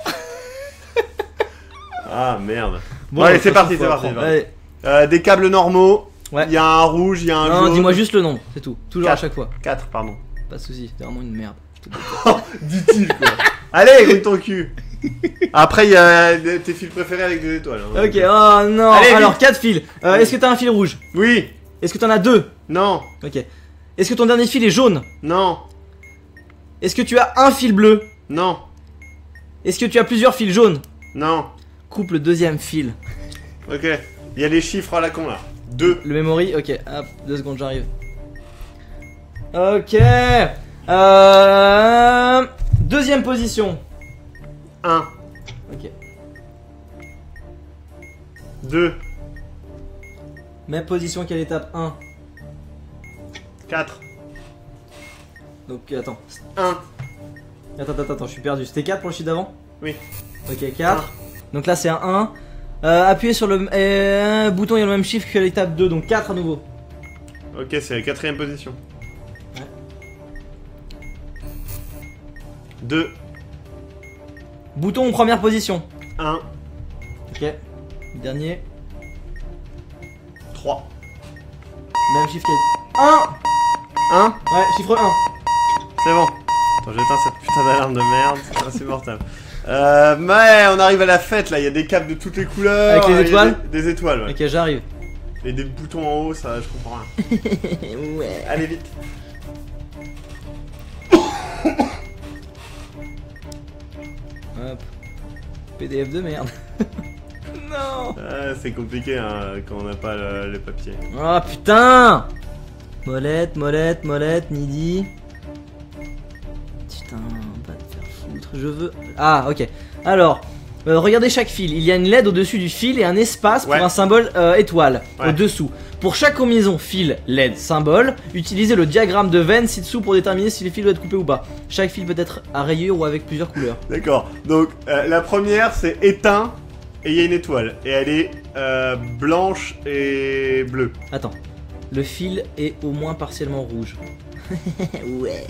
Ah merde. Bon, allez, c'est parti, faut c'est parti, apprendre. c'est parti. Allez. Euh, des câbles normaux. Ouais. Il y a un rouge, il y a un Non, jaune. dis-moi juste le nombre, c'est tout. Toujours à Quatre. chaque fois. quatre, pardon. Pas de soucis, t'es vraiment une merde. Je te déteste. Oh, dit-il quoi. Allez, écoute ton cul. Après, il y a des- tes fils préférés avec des étoiles. hein. Ok, oh non. Allez, Alors, vite. quatre fils. Euh, Est-ce que t'as un fil rouge? Oui. Est-ce que t'en as deux? Non. Ok. Est-ce que ton dernier fil est jaune? Non. Est-ce que tu as un fil bleu? Non. Est-ce que tu as plusieurs fils jaunes? Non. Coupe le deuxième fil. Ok. Il y a les chiffres à la con là. deux. Le memory, ok. Hop, deux secondes, j'arrive. Ok. Euh... Deuxième position. un. Ok. deux. Même position qu'à l'étape un. quatre. Donc, attends. un. Attends, attends, attends, je suis perdu. C'était quatre pour le chiffre d'avant? Oui. Ok, quatre. Donc là, c'est un un. Euh, appuyez sur le euh, bouton, il y a le même chiffre que l'étape deux, donc quatre à nouveau. Ok, c'est la quatrième position. Ouais. deux. Bouton en première position. un. Ok. Dernier. trois. Même chiffre que un. un. Ouais, chiffre un. C'est bon. Attends, j'éteins cette putain d'alarme de merde, c'est insupportable. Euh, mais on arrive à la fête là, il y a des câbles de toutes les couleurs. Avec les il y a étoiles des, des étoiles, ouais. Ok, j'arrive. Et des boutons en haut, ça, je comprends rien. Ouais. Allez vite. Hop. P D F de merde. Non. Ah, c'est compliqué hein, quand on n'a pas le, le papier. Oh putain. Molette, molette, molette, Nidi. Putain, va te faire foutre. Je veux. Ah, ok. Alors, euh, regardez chaque fil. Il y a une L E D au-dessus du fil et un espace Ouais. pour un symbole euh, étoile Ouais. au-dessous. Pour chaque combinaison fil, L E D, symbole, utilisez le diagramme de Venn ci-dessous pour déterminer si le fil doit être coupé ou pas. Chaque fil peut être à rayure ou avec plusieurs couleurs. D'accord, donc euh, la première c'est éteint et il y a une étoile. Et elle est euh, blanche et bleue. Attends. Le fil est au moins partiellement rouge. Ouais.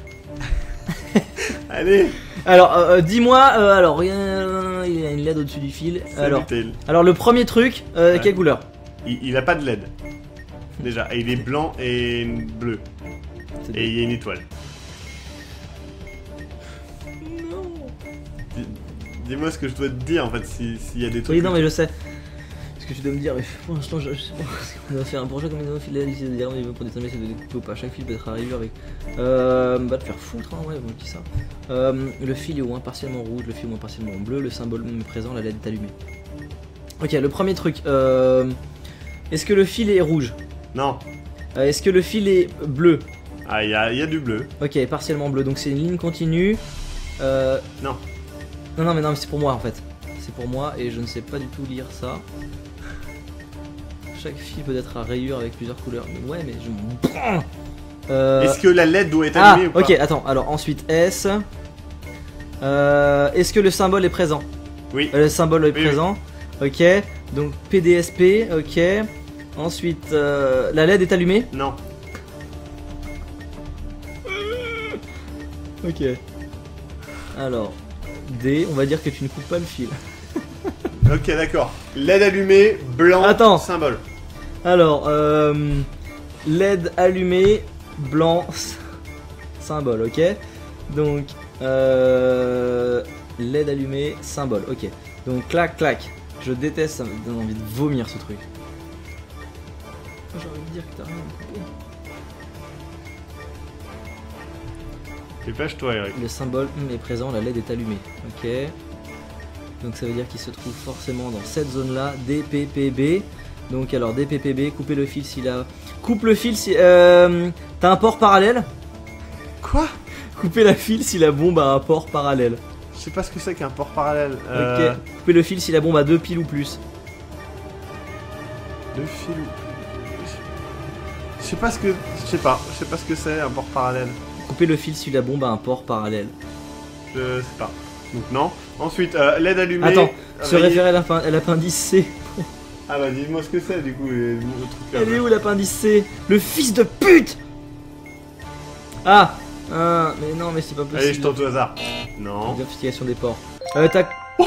Allez. Alors, euh, euh, dis-moi, euh, alors, rien, il y a une L E D au-dessus du fil. Salut, Alors, Tail. alors, le premier truc, euh, Ouais. quelle couleur? Il, il a pas de L E D. Déjà, et il est blanc et bleu. Et il y a une étoile. Non. Dis- Dis-moi ce que je dois te dire en fait, si- s'il y a des trucs. Oui, non, que mais tu- je sais. Ce que tu dois me dire, mais pour l'instant, je, je sais pas. On doit faire un projet comme un fil de liste de dire, mais pour déterminer si de découper ou pas. Chaque fil peut être à rayure avec. Euh. Va te faire foutre, hein, ouais, bon, je dis ça. Euh, le fil est au moins partiellement rouge, le fil est au moins partiellement bleu, le symbole est présent, la L E D est allumée. Ok, le premier truc. Euh, Est-ce que le fil est rouge? Non. Euh, Est-ce que le fil est bleu? Ah, il y a, il y a du bleu. Ok, partiellement bleu, donc c'est une ligne continue. Euh... Non. Non, non, mais non, mais c'est pour moi en fait. C'est pour moi et je ne sais pas du tout lire ça. Chaque fil peut être à rayure avec plusieurs couleurs. Mais ouais, mais je m'en prends. Euh... Est-ce que la L E D doit être Ah, allumée ou pas? ok, attends, alors ensuite S. Euh... Est-ce que le symbole est présent? Oui. Euh, le symbole est Oui, présent. Ok, donc P D S P, ok. Ensuite, euh... la L E D est allumée? Non. Ok. Alors, D, on va dire que tu ne coupes pas le fil. Ok, d'accord. L E D allumée, blanc, Attends. symbole. Alors, euh, L E D allumé, blanc, symbole, ok. Donc, euh, L E D allumé, symbole, ok. Donc, clac, clac. Je déteste, ça me donne envie de vomir ce truc. J'ai envie de dire que t'as rien coupé. Dépêche-toi, Eric. Le symbole est présent, la L E D est allumée, ok. Donc, ça veut dire qu'il se trouve forcément dans cette zone-là, D P P B. Donc, alors, D P P B, couper le fil si la... Coupe le fil si... Euh, T'as un port parallèle? Quoi? Couper la fil si la bombe a un port parallèle. Je sais pas ce que c'est qu'un port parallèle. Euh, Ok. Couper le fil si la bombe a deux piles ou plus. Deux fils ou... Je sais pas ce que... Je sais pas. Je sais pas ce que c'est, un port parallèle. Couper le fil si la bombe a un port parallèle. Je sais pas. Donc non. Ensuite, euh, L E D allumée. Attends, se rayée- référer à l'append- à l'appendice C. Ah bah dis-moi ce que c'est du coup, le, le truc là. Elle est où l'appendice C? Le fils de pute! Ah, ah, mais non, mais c'est pas possible. Allez, je tente au hasard. Non. Identification des ports. Euh, tac.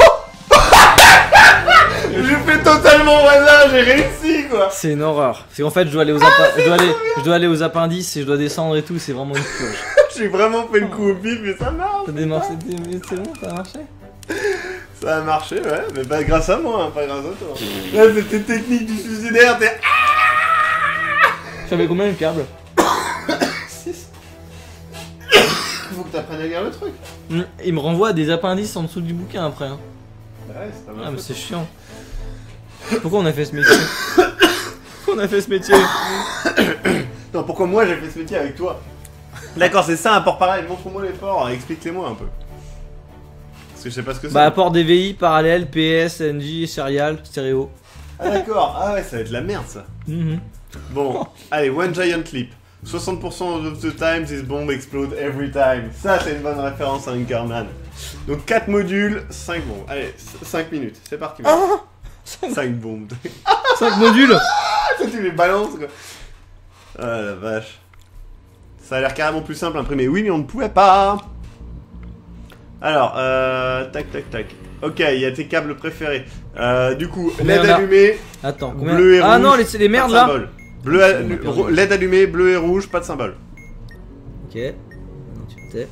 J'ai fait totalement au hasard, j'ai réussi quoi. C'est une horreur. Parce qu'en fait, je dois aller aux, appa- je dois aller, je dois aller aux appendices et je dois descendre et tout. C'est vraiment une purge. J'ai vraiment fait le coup au pif, mais ça marche. T'as démarché, c'est bon, ça a marché? Ça a marché, ouais, mais pas grâce à moi, hein, pas grâce à toi. Là, c'était technique du suicidaire, t'es. J'avais combien de câbles? six. Faut que t'apprennes à lire le truc. Hmm, Il me renvoie des appendices en dessous du bouquin après. Hein. Bah ouais, c'est pas Ah, mal. mais c'est chiant. Pourquoi on a fait ce métier? Pourquoi on a fait ce métier? Non, pourquoi moi j'ai fait ce métier avec toi? D'accord, c'est ça un port parallèle. Montre-moi les ports, explique-les-moi un peu. Parce que je sais pas ce que c'est. Bah, port D V I, parallèle, P S, N J, serial, stéréo. Ah d'accord, ah ouais, ça va être la merde ça. Mhm. Bon, allez, one giant leap. soixante pour cent of the time, this bomb explode every time. Ça, c'est une bonne référence à Anchorman. Donc quatre modules, cinq bombes. Allez, cinq minutes, c'est parti. cinq bombes. cinq modules. Ça, tu les balances quoi. Ah la vache. Ça a l'air carrément plus simple à imprimer. Oui, mais on ne pouvait pas. Alors, euh, tac, tac, tac. Ok, il y a tes câbles préférés. Euh, du coup, L E D Combien il y en a allumé, Attends, combien? bleu et rouge. Ah non, les, les merdes pas de là. symbole. Bleu, C'est allu- bon, on a perdu. ro- L E D allumé, bleu et rouge, pas de symbole. Ok. Non, tu te tais.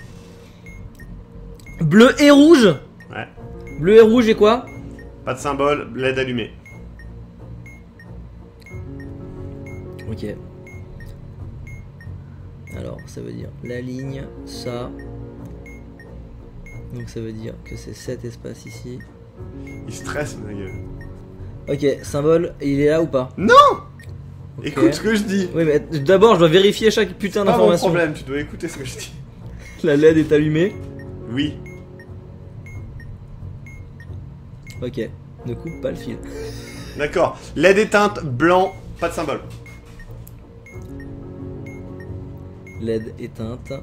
Bleu et rouge. Ouais. Bleu et rouge et quoi? Pas de symbole, L E D allumé. Ok. Alors, ça veut dire la ligne, ça. Donc ça veut dire que c'est cet espace ici. Il stresse, ma gueule. Ok, symbole, il est là ou pas? Non. Ok. Écoute ce que je dis. Oui, mais d'abord, je dois vérifier chaque putain Pas mon d'information. problème, tu dois écouter ce que je dis. La L E D est allumée. Oui. Ok. Ne coupe pas le fil. D'accord. L E D éteinte, blanc, pas de symbole. L E D éteinte.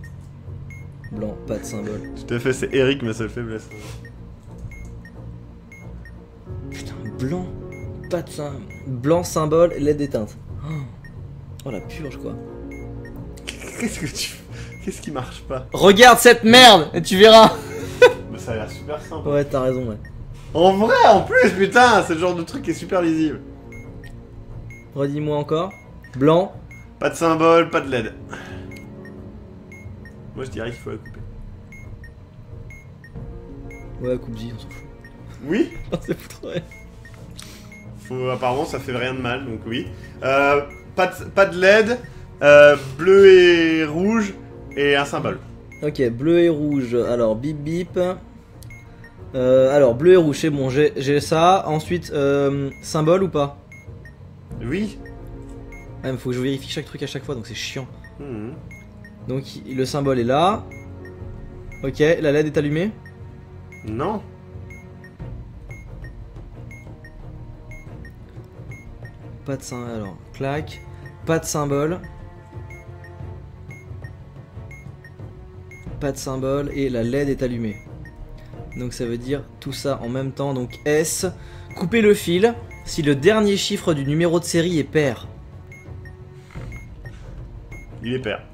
Blanc, pas de symbole. Tout à fait, c'est Eric ma seule faiblesse. blanc, pas de sym- blanc symbole, L E D éteinte. Oh. Oh la purge quoi. Qu'est-ce que tu... Qu'est-ce qui marche pas? Regarde cette merde et tu verras. Mais ça a l'air super simple. Ouais, t'as raison, ouais. En vrai, en plus, putain, c'est le genre de truc qui est super lisible. Redis-moi encore. Blanc. Pas de symbole, pas de L E D. Moi je dirais qu'il faut la couper. Ouais, coupe-y, on s'en fout. Oui. C'est foutu. Faut, apparemment ça fait rien de mal, donc oui. Euh, pas, de, pas de L E D, euh, bleu et rouge, et un symbole. Ok, bleu et rouge. Alors, bip bip. Euh, alors, bleu et rouge, c'est bon, j'ai j'ai ça. Ensuite, euh, symbole ou pas? Oui. Ouais, mais faut que je vérifie chaque truc à chaque fois, donc c'est chiant. Mmh. Donc, il- le symbole est là. Ok, la L E D est allumée. Non. Pas de symbole. Alors, clac. Pas de symbole. Pas de symbole. Et la L E D est allumée. Donc, ça veut dire tout ça en même temps. Donc, S. Couper le fil si le dernier chiffre du numéro de série est pair. Il est pair.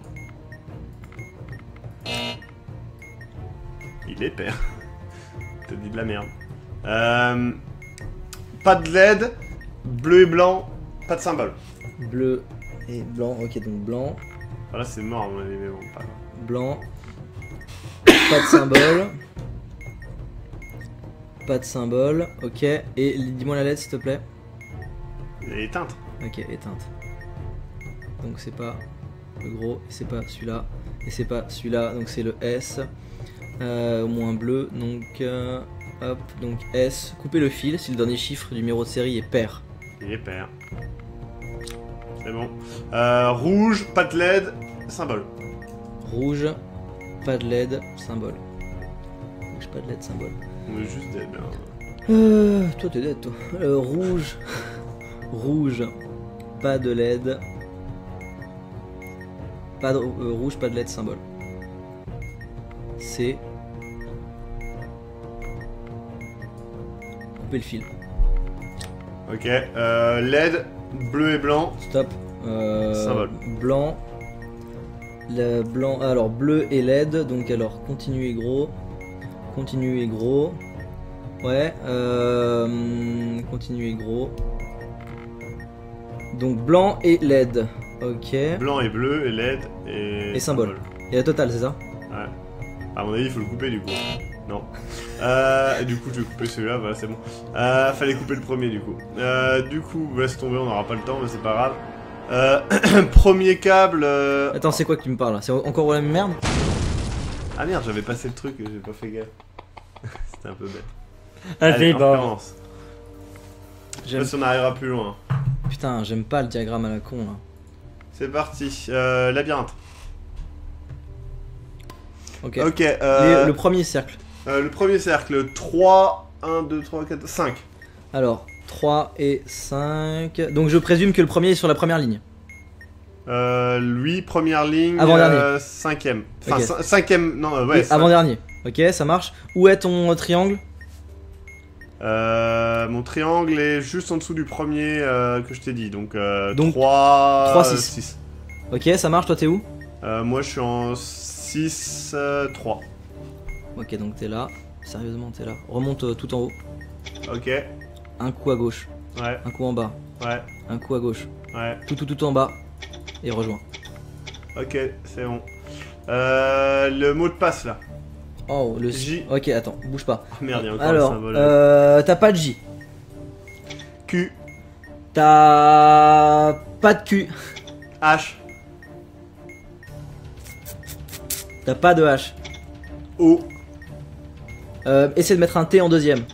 Il est pair. T'as dit de la merde. Euh, pas de L E D, bleu et blanc, pas de symbole. Bleu et blanc. Ok, donc blanc. Voilà, c'est mort à mon avis, mais bon, pas grave. Blanc. Pas de symbole. Pas de symbole. Ok. Et dis-moi la lettre s'il te plaît. Elle est éteinte. Ok, éteinte. Donc c'est pas le gros, et c'est pas celui-là, et c'est pas celui-là, donc c'est le S. Euh, au moins bleu, donc euh, hop, donc S. Couper le fil si le dernier chiffre du numéro de série est pair. Il est pair. C'est bon. Euh, rouge, pas de L E D, symbole. Rouge, pas de L E D, symbole. Rouge, pas de L E D, symbole. On est juste dead. Hein. Euh, toi t'es dead toi. Euh, rouge, rouge, pas de L E D. Pas de euh, rouge, pas de L E D, symbole. C'est couper le fil. Ok. Euh, L E D, bleu et blanc, Stop. Euh, Symbole. Blanc. Le blanc. Alors bleu et L E D. Donc alors continue et gros. Continue et gros. Ouais. Euh, continue et gros. Donc blanc et L E D. Ok. blanc et bleu, et L E D et, Et symbole. Et la totale, c'est ça? Ouais. À mon avis, il faut le couper du coup. Non. Euh, et du coup, je vais couper celui-là, voilà, c'est bon. Euh, fallait couper le premier du coup. Euh, du coup, laisse tomber, on n'aura pas le temps, mais c'est pas grave. Euh, premier câble. Euh... Attends, c'est quoi que tu me parles là? C'est encore la même merde? Ah merde, j'avais passé le truc et j'ai pas fait gaffe. C'était un peu bête. Ah, Allez, on recommence. Je sais J'aime- pas si on arrivera plus loin. Putain, j'aime pas le diagramme à la con là. C'est parti. Euh, labyrinthe. Ok. Ok. Euh, Les- le premier cercle. euh, le premier cercle. trois, un, deux, trois, quatre, cinq. Alors, trois et cinq. Donc je présume que le premier est sur la première ligne. Euh, lui, première ligne. Avant-dernier. euh, cinquième. Enfin, Ok. cin- cinquième. Non, euh, ouais. Oui, cinq. avant-dernier. Ok, ça marche. Où est ton euh, triangle? Euh, mon triangle est juste en dessous du premier euh, que je t'ai dit. Donc, euh, Donc, trois, trois, six. Ok, ça marche. Toi, t'es où? Euh, moi, je suis en six, trois. Ok, donc t'es là. Sérieusement, t'es là. Remonte euh, tout en haut. Ok. Un coup à gauche. Ouais, Un coup en bas. ouais, Un coup à gauche. ouais. Tout, tout, tout en bas. Et rejoins. Ok, c'est bon. Euh, le mot de passe là. Oh, le J. Ok, attends, bouge pas. Oh, merde, il y a encore Alors, un symbole. euh, t'as pas de J. Q, T'as pas de Q. H, T'as pas de H. O. Euh, essaie de mettre un T en deuxième.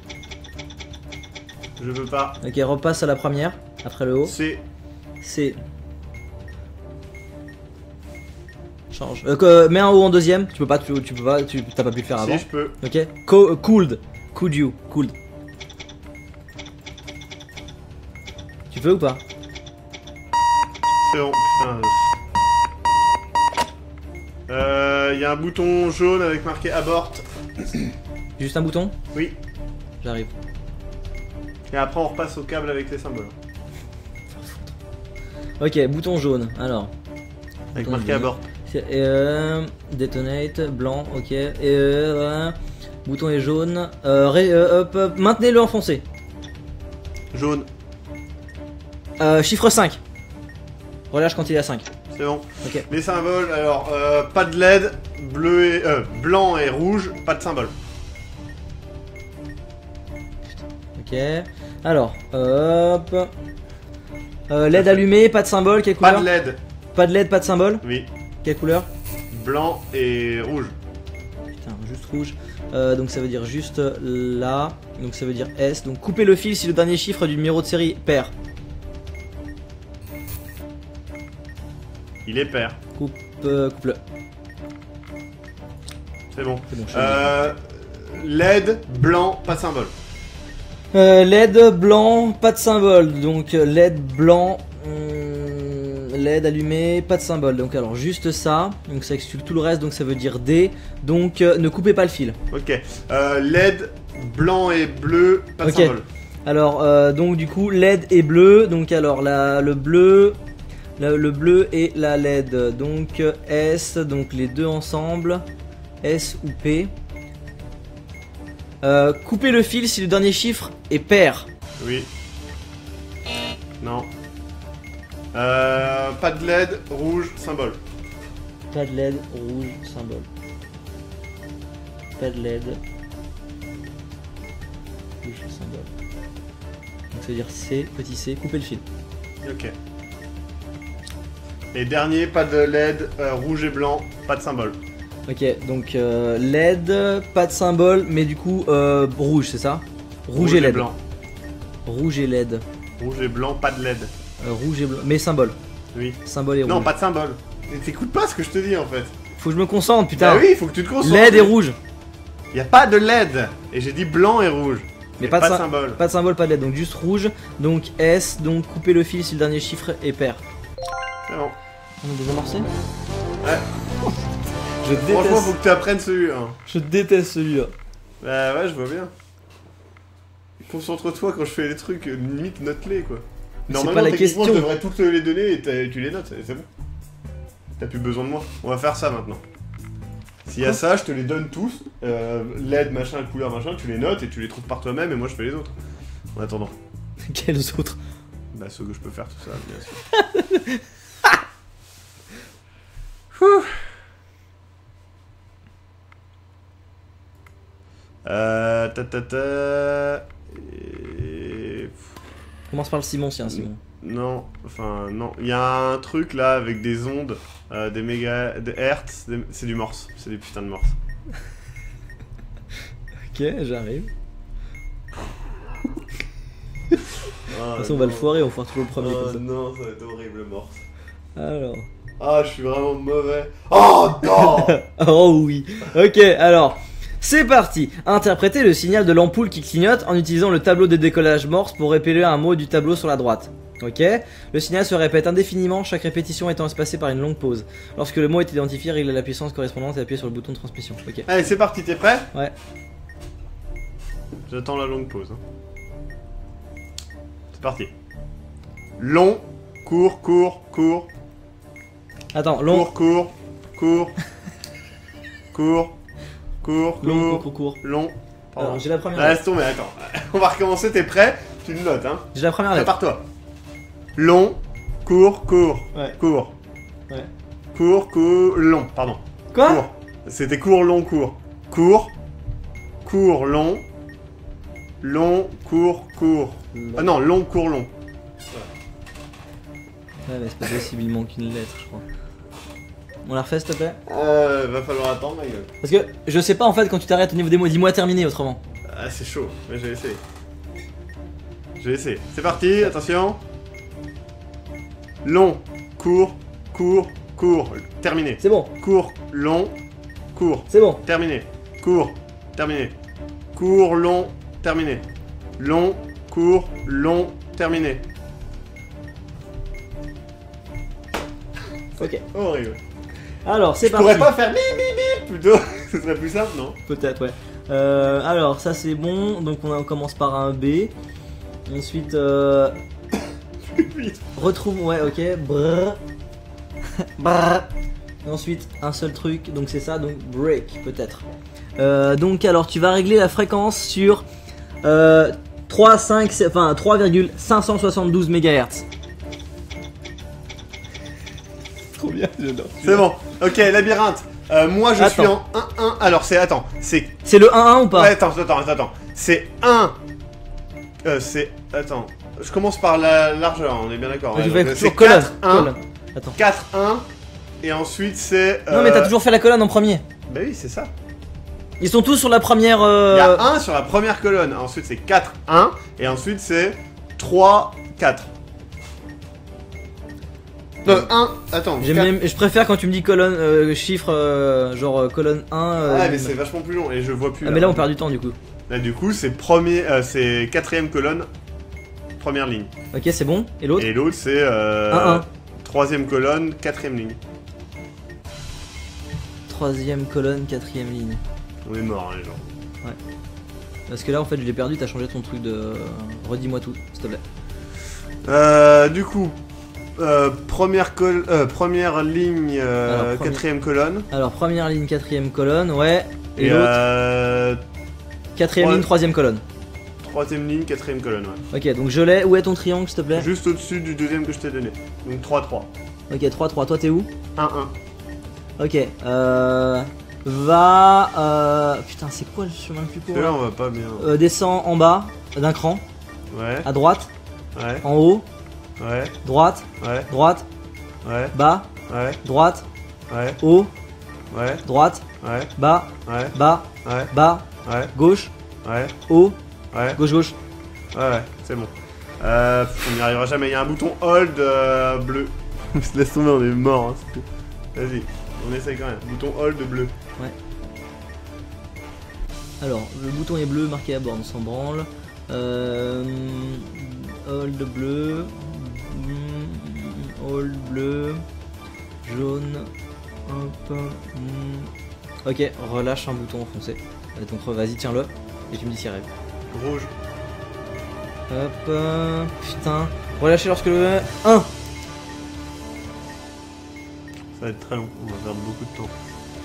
Je peux pas. Ok, repasse à la première. Après le O. C. C'est. Change. Euh, que- mets un O en deuxième. Tu peux pas, tu, tu peux pas, tu t'as pas pu le faire avant. Si, je peux. Ok. Co- euh, cooled. Could you. Cooled. Tu peux ou pas? C'est bon, putain. Euh, il y a un bouton jaune avec marqué abort. Juste un bouton? Oui. J'arrive. Et après, on repasse au câble avec les symboles. Ok, bouton jaune. Alors. Avec Bouton marqué à jaune. bord. C'est, euh, detonate, blanc, ok. Et euh, bouton est jaune. Euh, ré- euh, hop, hop, maintenez-le enfoncé. Jaune, Euh, chiffre cinq. Relâche quand il est à cinq. c'est bon. Ok. Les symboles, alors, euh, pas de L E D, bleu et, euh, blanc et rouge, pas de symbole. Ok. Alors, hop. Euh, L E D allumé, pas de symbole, quelle Pas couleur? de L E D, Pas de L E D, pas de symbole. oui. Quelle couleur? Blanc et rouge. Putain, juste rouge. Euh, donc ça veut dire juste là. Donc ça veut dire S. Donc coupez le fil si le dernier chiffre du numéro de série pair. Il est pair. Coupe, euh, coupe-le. C'est bon. C'est bon, je suis Euh, L E D, blanc, pas de symbole. Euh, L E D blanc, pas de symbole. Donc euh, L E D blanc, hum, L E D allumé, pas de symbole. Donc alors juste ça. Donc ça exclut tout le reste. Donc ça veut dire D. Donc euh, ne coupez pas le fil. Ok. Euh, L E D, blanc et bleu, pas de Ok. symbole. Alors euh, donc du coup L E D et bleu. Donc alors la, le bleu, la- le bleu et la L E D. Donc euh, S. Donc les deux ensemble. S ou P. Euh, coupez le fil si le dernier chiffre est pair. Oui. Non. Euh, pas de L E D, rouge, symbole. Pas de L E D, rouge, symbole. Pas de L E D. Rouge, symbole. Donc ça veut dire C, petit c, couper le fil. Ok. Et dernier, pas de L E D, euh, rouge et blanc, pas de symbole. Ok, donc euh, L E D, pas de symbole, mais du coup euh, rouge, c'est ça? Rouge, et L E D. blanc. Rouge et L E D. Rouge et blanc, pas de L E D. Euh, rouge et blanc. Mais symbole. Oui. Symbole et rouge. Non, pas de symbole. Et T'écoutes pas ce que je te dis en fait. Faut que je me concentre, putain. Bah oui, faut que tu te concentres. L E D et rouge. Y a pas de L E D. Et j'ai dit blanc et rouge. Mais Et pas, pas de de sy- symbole. Pas de symbole, pas de L E D. Donc juste rouge. Donc S. Donc couper le fil si le dernier chiffre est pair. C'est bon. On a désamorcé? Ouais. Je Franchement, déteste. faut que tu apprennes celui-là. hein. Je déteste celui-là. Bah ouais, je vois bien. Concentre-toi quand je fais les trucs, euh, limite note-les quoi. Mais c'est Normalement, pas la techniquement, question. je devrais toutes les donner et t'as- tu les notes, c'est c'est bon. T'as plus besoin de moi. On va faire ça maintenant. S'il y a Quoi ça, je te les donne tous. Euh, L E D, machin, couleur, machin, tu les notes et tu les trouves par toi-même et moi je fais les autres. En attendant. Quels autres? Bah ceux que je peux faire tout ça, bien sûr. Ouh. Euh, ta ta ta. Et... Commence par le Simon, si un Simon. Non, enfin non. Il y a un truc là avec des ondes, euh, des méga, des hertz, des- c'est du morse, c'est du putain de morse. Ok, j'arrive. De De toute façon, on va le foirer, on fera toujours le premier comme ça. non, ça va être horrible morse. Alors. Ah, je suis vraiment mauvais. Oh non. Oh oui. Ok, alors. C'est parti. Interprétez le signal de l'ampoule qui clignote en utilisant le tableau de décollage morse pour révéler un mot du tableau sur la droite. Ok. Le signal se répète indéfiniment, chaque répétition étant espacée par une longue pause. Lorsque le mot est identifié, réglez la puissance correspondante et appuyez sur le bouton de transmission. Ok. Allez, c'est parti, t'es prêt? Ouais. J'attends la longue pause. hein. C'est parti. Long, court, court, court, Attends, long. court, court, court, court, court, Long, court, court, court. long. Pardon. Alors, j'ai la première Ah, lettre. laisse tomber, attends. On va recommencer, t'es prêt? Tu le notes, hein. J'ai la première lettre. Prépare-toi. Long, court, court, Ouais. court. Ouais. Court, court, long, pardon. Quoi? Court. C'était court, long, court. Court, court, long, long, court, court. Ah non, long, court, long. Ouais, mais c'est pas possible, il manque une lettre, je crois. On la refait, s'il te plaît? Euh, va falloir attendre, ma gueule. Parce que je sais pas en fait quand tu t'arrêtes au niveau des mots, dis-moi terminé autrement. Ah, c'est chaud, mais je vais essayer. Je vais essayer. C'est parti, attention. Long, court, court, court. Terminé. C'est bon, Court, long, court. c'est bon. Terminé. Court, terminé. Court, long, terminé. Long, court, long, terminé. Ok. Horrible. Alors, c'est Je parti. pourrais pas faire bip bip bip plutôt. Ce serait plus simple, non? Peut-être, ouais. Euh, alors, ça c'est bon. Donc, on, a- on commence par un B. Ensuite, euh... retrouve, ouais, ok, brrr. Brrr. Et ensuite, un seul truc, donc c'est ça, donc break, peut-être. Euh, donc, alors, tu vas régler la fréquence sur euh, trois, cinq, enfin, trois virgule cinq cent soixante-douze mégahertz. Trop bien, j'adore. C'est bon. Ok, labyrinthe. Euh, moi, je Attends. suis en un un. Alors, c'est. Attends. C'est. C'est le un un ou pas? Ouais, attends, attends, attends, attends. C'est un. Euh, c'est. Attends. Je commence par la largeur, on est bien d'accord. Ouais, je Ouais, fais donc, toujours c'est colonne. quatre un. colonne. Attends. quatre un. Et ensuite, c'est. Non, mais t'as euh, toujours fait la colonne en premier. Bah oui, c'est ça. Ils sont tous sur la première. Il Euh... y a un sur la première colonne. Ensuite, c'est quatre un. Et ensuite, c'est trois quatre. Euh, un. Attends. J'aime quatre. même- je préfère quand tu me dis colonne, euh, chiffre, euh, genre euh, colonne un. euh, Ah, mais une- c'est vachement plus long. Et je vois plus. Ah, mais là on perd du temps du coup. Là, du coup, c'est premier. euh, c'est quatrième colonne. Première ligne. Ok, c'est bon. Et l'autre? Et l'autre, c'est. Euh, un un. Troisième colonne, quatrième ligne. Troisième colonne, quatrième ligne. On est mort, hein, les gens. Parce que là en fait je l'ai perdu, t'as changé ton truc de. Redis-moi tout, s'il te plaît. Euh, du coup, euh, première, col euh, première ligne, euh, Alors, premier- quatrième colonne. Alors première ligne, quatrième colonne, ouais. Et, Et l'autre, euh, quatrième trois- ligne, troisième colonne. troisième ligne, quatrième colonne, ouais. Ok, donc je l'ai. Où est ton triangle, s'il te plaît? Juste au-dessus du deuxième que je t'ai donné. Donc trois trois. Ok, trois trois. Toi t'es où? un un. Ok, euh. Va. Euh... Putain, c'est quoi le chemin le plus court? Là, là on va pas bien. Euh, descends en bas d'un cran, Ouais, à droite, ouais, en haut, ouais, droite, ouais, droite, ouais, bas, ouais, droite, ouais, haut, ouais, droite, ouais, bas, ouais, bas, ouais, bas, ouais, gauche, ouais, haut, ouais, gauche, gauche. ouais, ouais, c'est bon. Euh, pff, on n'y arrivera jamais. Il y a un bouton hold euh, bleu. Laisse tomber, on est mort. Hein, c'est tout. Vas-y, on essaye quand même. Bouton hold bleu. Alors, le bouton est bleu, marqué à bord, on s'en branle. Euh, hold bleu, mm, hold bleu, jaune, hop, mm. Ok, relâche un bouton enfoncé. Et donc vas-y, tiens-le, et tu me dis s'il rêve. Rouge. Hop, euh, putain, relâchez lorsque le un. Ça va être très long. On va perdre beaucoup de temps.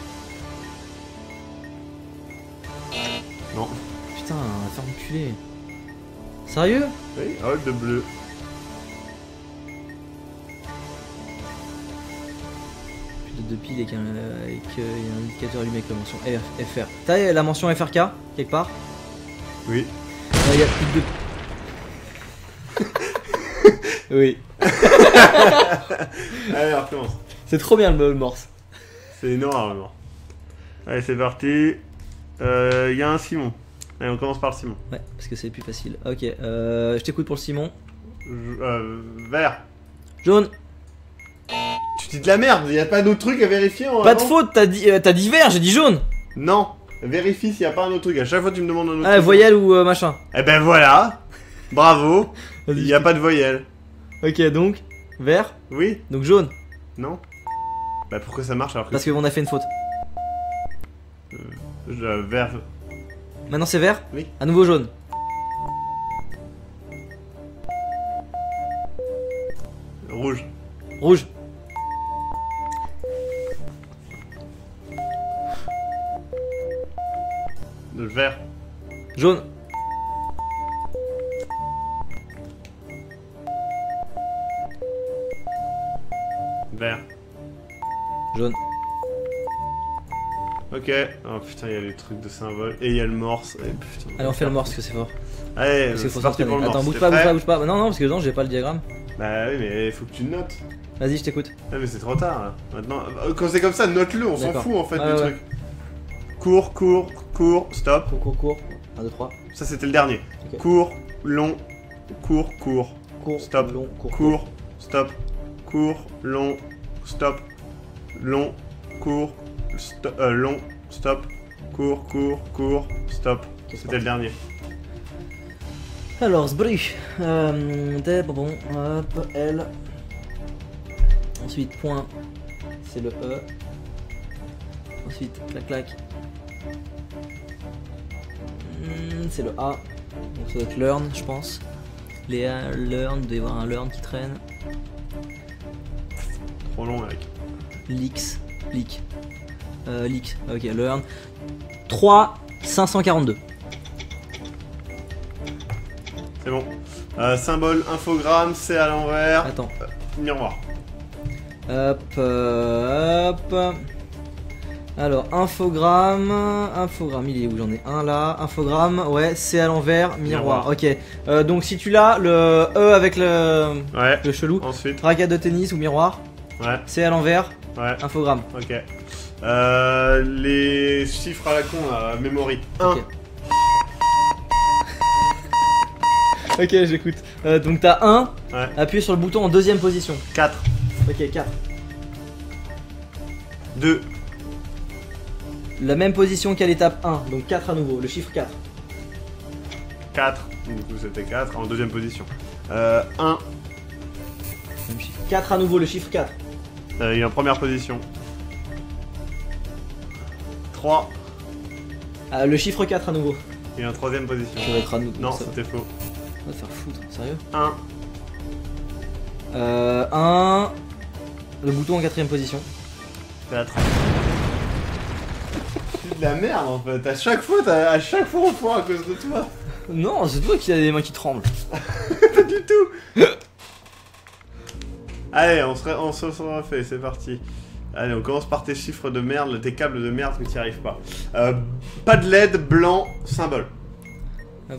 Non. Putain, on va faire enculer. Sérieux? Oui, hold bleu. Plus de deux piles avec un, avec, euh, un indicateur allumé avec la mention F- F R. T'as la mention F R K quelque part? Oui. Il y a plus de deux. Oui. Allez, on recommence. C'est trop bien le morse. C'est énorme. Allez, c'est parti. Il euh, y a un Simon. Allez, on commence par le Simon. Ouais, parce que c'est plus facile. Ok, euh, je t'écoute pour le Simon. Je- euh, vert. Jaune. Tu dis de la merde, il y a pas d'autre truc à vérifier en Pas de avant faute, t'as dit, euh, t'as dit vert, j'ai dit jaune. Non. Vérifie s'il y a pas un autre truc. À chaque fois, tu me demandes un autre Ah, truc. voyelle ou euh, machin. Eh ben voilà. Bravo. Vas-y, Il y je a pas de voyelle. Ok, donc vert, Oui. donc jaune. Non. Bah pourquoi ça marche alors que Parce qu'on a fait une faute. je, vert. Maintenant c'est vert. Oui. À nouveau jaune. Rouge. Rouge. Vert. Jaune. Vert. Jaune. Ok. Oh putain, il y a les trucs de symboles. Et il y a le morse. Et, putain, Allez, on fait le morse, parce que c'est fort. Allez, Parce qu'il c'est faut parti pour s'entraîner. le morse. Attends, bouge T'es pas, bouge prêt pas, bouge pas. Non, non, parce que non, j'ai pas le diagramme. Bah oui, mais il faut que tu notes. Vas-y, je t'écoute. Ah mais c'est trop tard là. Maintenant, euh, quand c'est comme ça, note-le, on s'en D'accord. fout en fait Ouais, du ouais. truc. Court, court, court, stop. Cours, cours, cours. un, deux, trois. Ça c'était le dernier. Ok. Court, long, court, court, Cours, Stop. long, cours, court, stop, court, long, stop, long, court, sto- euh, long, stop, court, court, court, stop. C'était le dernier. Alors, Sbru. Euh, t'es bon, hop, L. Ensuite, point. C'est le E. Ensuite, clac, clac. Hmm, c'est le A. Donc ça doit être learn, je pense. Les learn, il doit y avoir un learn qui traîne. Trop long, Eric. Leaks. Leak. Euh, leaks. Ok, learn. trois cinq cent quarante-deux. C'est bon. Euh, symbole, infogramme, c'est à l'envers. Attends. Euh, miroir. Hop, euh, hop. Alors, infogramme. Infogramme, il est où? J'en ai un là. Infogramme, ouais, c'est à l'envers, miroir. Miroir. Ok. Euh, donc, si tu l'as, le E avec le, Ouais. le chelou. Ensuite. Raquette de tennis ou miroir. Ouais. C'est à l'envers, Ouais. infogramme. Ok. Euh, les chiffres à la con, là, memory. un. Ok. Ok, j'écoute. Euh, donc, t'as un. Ouais. Appuie sur le bouton en deuxième position. quatre. Ok, quatre. deux. La même position qu'à l'étape un. Donc, quatre à nouveau. Le chiffre quatre. quatre. Du coup, c'était quatre en deuxième position. Euh, un. Même chiffre. quatre à nouveau, le chiffre quatre. Euh, il est en première position. trois. Ah, le chiffre quatre à nouveau. Il est en troisième position. Ça va être à nouveau. Non, ça va. c'était faux. On va te faire foutre, sérieux. un. Euh, un. Le bouton en quatrième position. quatre. C'est de la merde en fait. À chaque fois, t'as- à chaque fois, on foire à cause de toi. Non, c'est toi qui as des mains qui tremblent. Pas du tout. Allez, on se, on se on se refait, c'est parti. Allez, on commence par tes chiffres de merde, tes câbles de merde que tu n'y arrives pas. Euh, pas de L E D, blanc, symbole. Hop.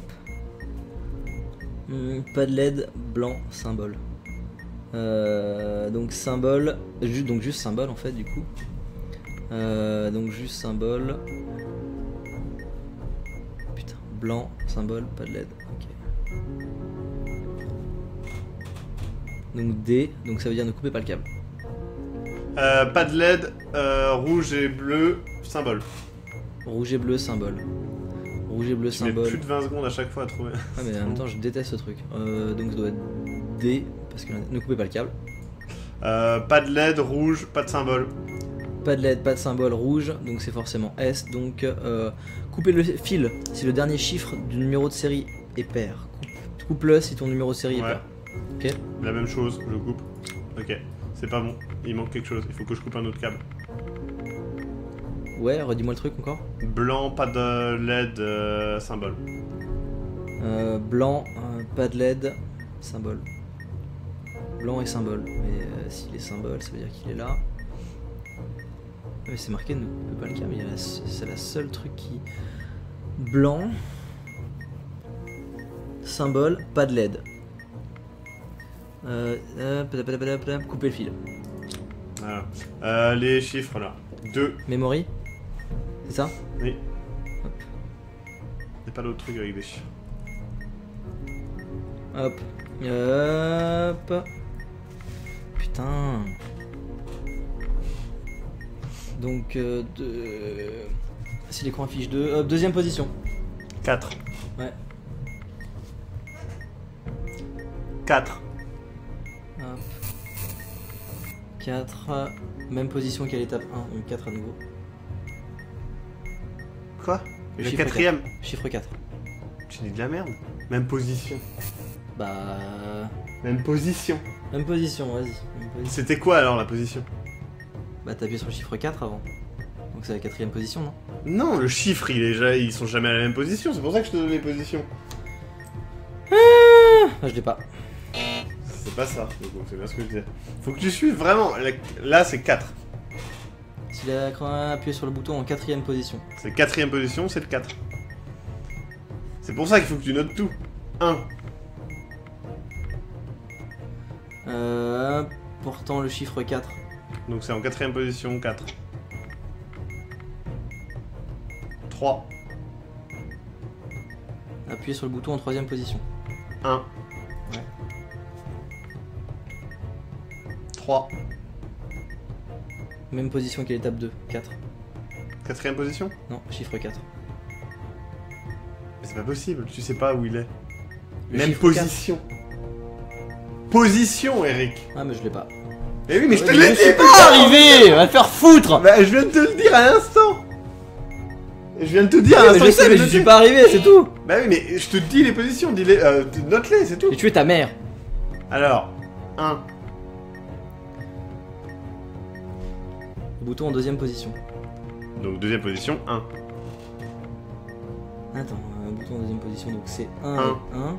Hmm, pas de L E D, blanc, symbole. Euh, donc symbole, juste, donc juste symbole en fait du coup. Euh, donc juste symbole. Putain, blanc, symbole, pas de L E D. Ok. Donc D, donc ça veut dire ne coupez pas le câble. Euh, pas de L E D, euh, rouge et bleu, symbole. Rouge et bleu, symbole. Rouge et bleu, Tu mets symbole. plus de vingt secondes à chaque fois à trouver. Ah mais en même temps je déteste ce truc. Euh, donc ça doit être D, parce que ne coupez pas le câble. Euh, pas de L E D, rouge, pas de symbole. Pas de L E D, pas de symbole rouge, donc c'est forcément S. Donc euh, coupez le fil si le dernier chiffre du numéro de série est pair. Coupe- Coupe-le si ton numéro de série est Ouais. pair. Ok. La même chose, je coupe. Ok, c'est pas bon. Il manque quelque chose. Il faut que je coupe un autre câble. Ouais, redis-moi le truc encore. Blanc, pas de L E D, euh, symbole. Euh, blanc, euh, pas de L E D, symbole. Blanc et symbole. Mais euh, s'il est symbole, ça veut dire qu'il est là. Ah, mais c'est marqué ne coupez pas le câble. il y a la- C'est la seule truc qui. Blanc. Symbole, pas de L E D. Euh, euh, pada, pada, pada, pada, couper le fil. Voilà. Euh, les chiffres là. deux. Memory. C'est ça? Oui. Hop. Il n'y a pas d'autre truc avec des chiffres. Hop. Hop. Putain. Donc, euh, deux... si l'écran affiche deux. Hop, deuxième position. quatre. Ouais. quatre. Hop. quatre. Même position qu'à l'étape un. Donc quatre à nouveau. Quoi? Et le Chiffre quatrième? Chiffre quatre. Tu dis de la merde. Même position. Bah. Même position. Même position, vas-y. Même position. C'était quoi alors la position? Bah, t'appuies sur le chiffre quatre avant. Donc c'est la quatrième position, non? Non, le chiffre, il est ja- ils sont jamais à la même position. C'est pour ça que je te donne les positions. Ah, je l'ai pas. C'est pas ça, du coup, c'est bien ce que je disais. Faut que tu suives vraiment. La- Là, c'est quatre. Si l'écran a appuyé sur le bouton en quatrième position. C'est quatrième position, c'est le quatre. C'est pour ça qu'il faut que tu notes tout. un. Euh, portant le chiffre quatre. Donc c'est en quatrième position, quatre. trois. Appuyez sur le bouton en troisième position. un. Ouais. trois. Même position qu'à l'étape deux. quatre. Quatrième position? Non, chiffre quatre. Mais c'est pas possible, tu sais pas où il est. Le Même chiffre position. Position, Eric. quatre. Ah, mais je l'ai pas. Eh oui, mais je te Ouais, l'ai mais dit c'est pas. pas arrivé. Va te faire foutre. Bah, je viens de te le dire à l'instant. Je viens de te dire. Ouais, à mais l'instant je que sais, t'avais mais je noté. suis pas arrivé, c'est tout. Bah oui, mais je te dis les positions, dis-les, euh, note-les, c'est tout. J'ai tué ta mère. Alors, un. Bouton en deuxième position. Donc deuxième position, un. Attends, un bouton en deuxième position, donc c'est un, Un. un.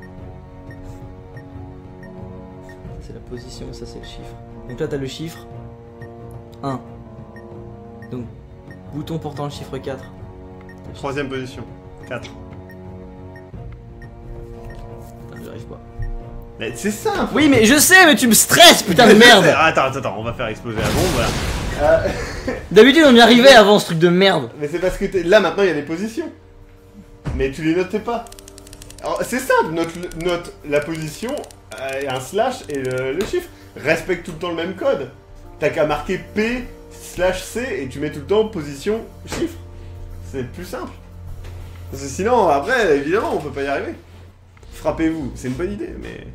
C'est la position, ça c'est le chiffre. Donc là t'as le chiffre un. Donc, bouton portant le chiffre quatre. Troisième position, quatre. Putain, j'y arrive pas. Mais c'est ça. Oui, mais je sais, mais tu me stresses, putain de merde. Attends, attends, attends, on va faire exploser la bombe, voilà. Euh, D'habitude on y arrivait avant ce truc de merde. mais c'est parce que t'es- là maintenant il y a des positions. Mais tu les notais pas. Alors, c'est simple, note, le- note la position, euh, un slash et le, le chiffre. Respecte tout le temps le même code. T'as qu'à marquer P slash C et tu mets tout le temps position, chiffre. C'est plus simple. Parce que sinon, après, évidemment, on peut pas y arriver. Frappez-vous, c'est une bonne idée, mais...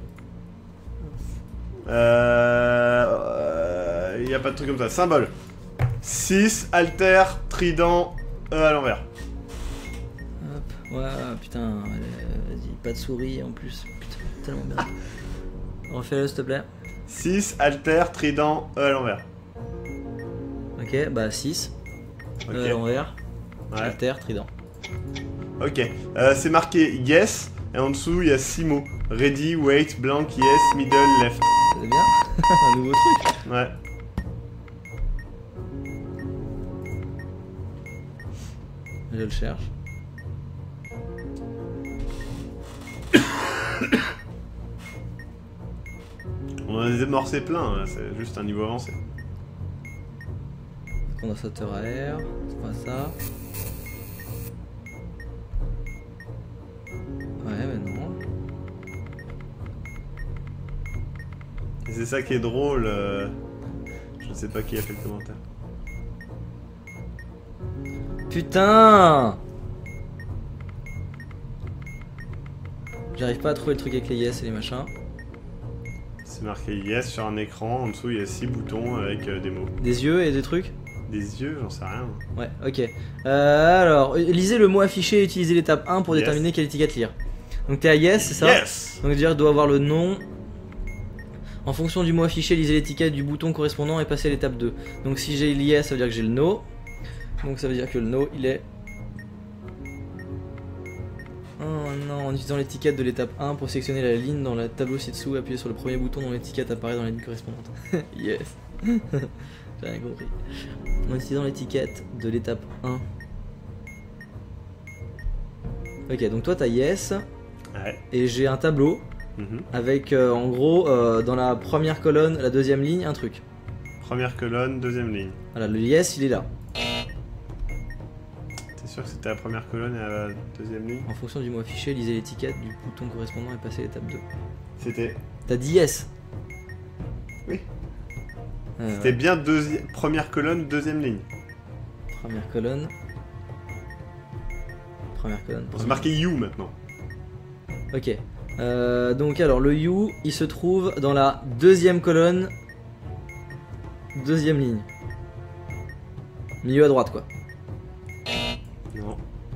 Euh... Il n'y a pas de truc comme ça. Symbole. six, alter, trident, E à l'envers. Hop, ouais, putain, euh, vas-y, pas de souris en plus. Putain, tellement bien. Refais-le s'il te plaît. six, alter, trident, E à l'envers. Ok, bah six. Ok. Euh, à l'envers. Ouais. Alter, trident. Ok. Euh, c'est marqué yes, et en dessous, il y a six mots. Ready, wait, blank, yes, middle, left. C'est bien. Un nouveau truc. Ouais. Je le cherche. On en a démorcé plein, hein, c'est juste un niveau avancé. Condensateur à air. C'est pas ça. Ouais, mais non. Et c'est ça qui est drôle. euh, Je ne sais pas qui a fait le commentaire. Putain! J'arrive pas à trouver le truc avec les yes et les machins. C'est marqué yes sur un écran, en dessous il y a six boutons avec euh, des mots. Des yeux et des trucs? Des yeux, j'en sais rien. Ouais, ok. Euh, alors, lisez le mot affiché et utilisez l'étape un pour Yes. déterminer quelle étiquette lire. Donc t'es à yes, c'est ça? Yes! Donc dire doit avoir le nom. En fonction du mot affiché, lisez l'étiquette du bouton correspondant et passez à l'étape deux. Donc si j'ai le yes, ça veut dire que j'ai le no. Donc ça veut dire que le no, il est... Oh non, en utilisant l'étiquette de l'étape un pour sélectionner la ligne dans le tableau ci-dessous, appuyez sur le premier bouton dont l'étiquette apparaît dans la ligne correspondante. Yes. J'ai rien compris. En utilisant l'étiquette de l'étape un. Ok, donc toi t'as yes, Ouais. et j'ai un tableau Mhm. avec euh, en gros euh, dans la première colonne, la deuxième ligne, un truc. Première colonne, deuxième ligne. Voilà, le yes il est là. T'es sûr que c'était la première colonne et la deuxième ligne? En fonction du mot affiché, lisez l'étiquette du bouton correspondant et passez à l'étape deux. C'était. T'as dit yes. Oui. Euh, C'était bien deuxi- première colonne, deuxième ligne. Première colonne. Première colonne. C'est première- marqué you maintenant. Ok. Euh, donc alors le you, il se trouve dans la deuxième colonne, deuxième ligne. Milieu à droite quoi. Non.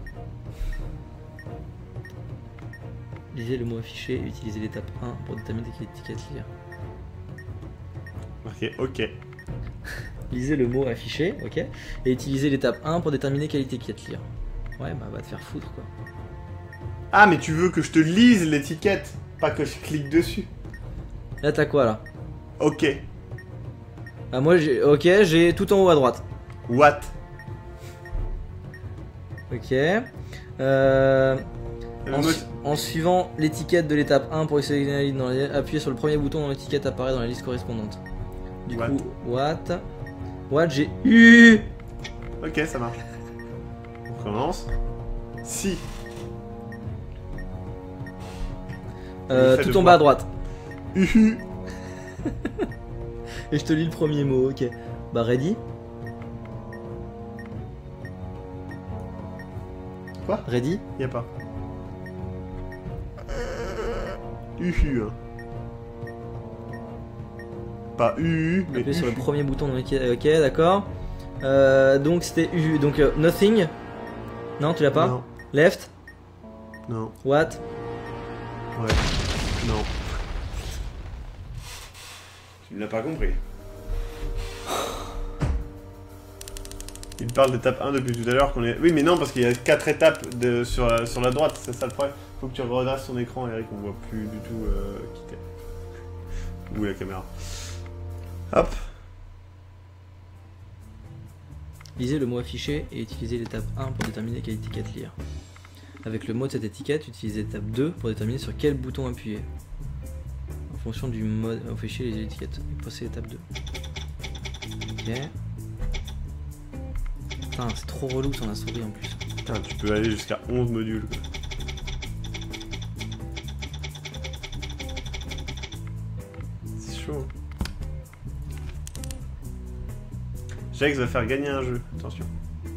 Lisez le mot affiché et utilisez l'étape un pour déterminer quelle étiquette lire. Marqué ok. Lisez le mot affiché, ok, et utilisez l'étape un pour déterminer quelle étiquette lire. Ouais, bah va te faire foutre quoi. Ah, mais tu veux que je te lise l'étiquette, pas que je clique dessus. Là t'as quoi là? Ok. Ah moi j'ai, ok, j'ai tout en haut à droite. What? Ok. Euh, Euh, en, moi, su- en suivant l'étiquette de l'étape un pour sélectionner la ligne, dans la- appuyez sur le premier bouton dont l'étiquette apparaît dans la liste correspondante. Du What? coup, what? What? J'ai eu. Ok, ça marche. On commence. Si. Euh, fait de tout en quoi? bas à droite. Uhu. Et je te lis le premier mot, ok. Bah ready. Quoi? Ready. Y a pas. Uhu. Hein. Pas uhu, mais Appuyez sur le uhu. premier bouton dans l'étiquette. Ok, d'accord. Euh, donc c'était U. Donc euh, nothing. Non, tu l'as pas? Non. Left? Non. What? Ouais. Non. Tu ne l'as pas compris. Il parle d'étape un depuis tout à l'heure qu'on est... Oui mais non parce qu'il y a quatre étapes de... sur, la... sur la droite, c'est ça le problème. Faut que tu redresses ton écran Eric, on voit plus du tout euh, qui t'es. Où est la caméra? Hop. Lisez le mot affiché et utilisez l'étape un pour déterminer quelle étiquette lire. Avec le mot de cette étiquette, utilisez l'étape deux pour déterminer sur quel bouton appuyer. En fonction du mode affiché les étiquettes. Et passez à l'étape deux. Ok. Putain, c'est trop relou sans la souris en plus. Putain, tu peux aller jusqu'à onze modules quoi. C'est chaud. Jax va faire gagner un jeu, attention.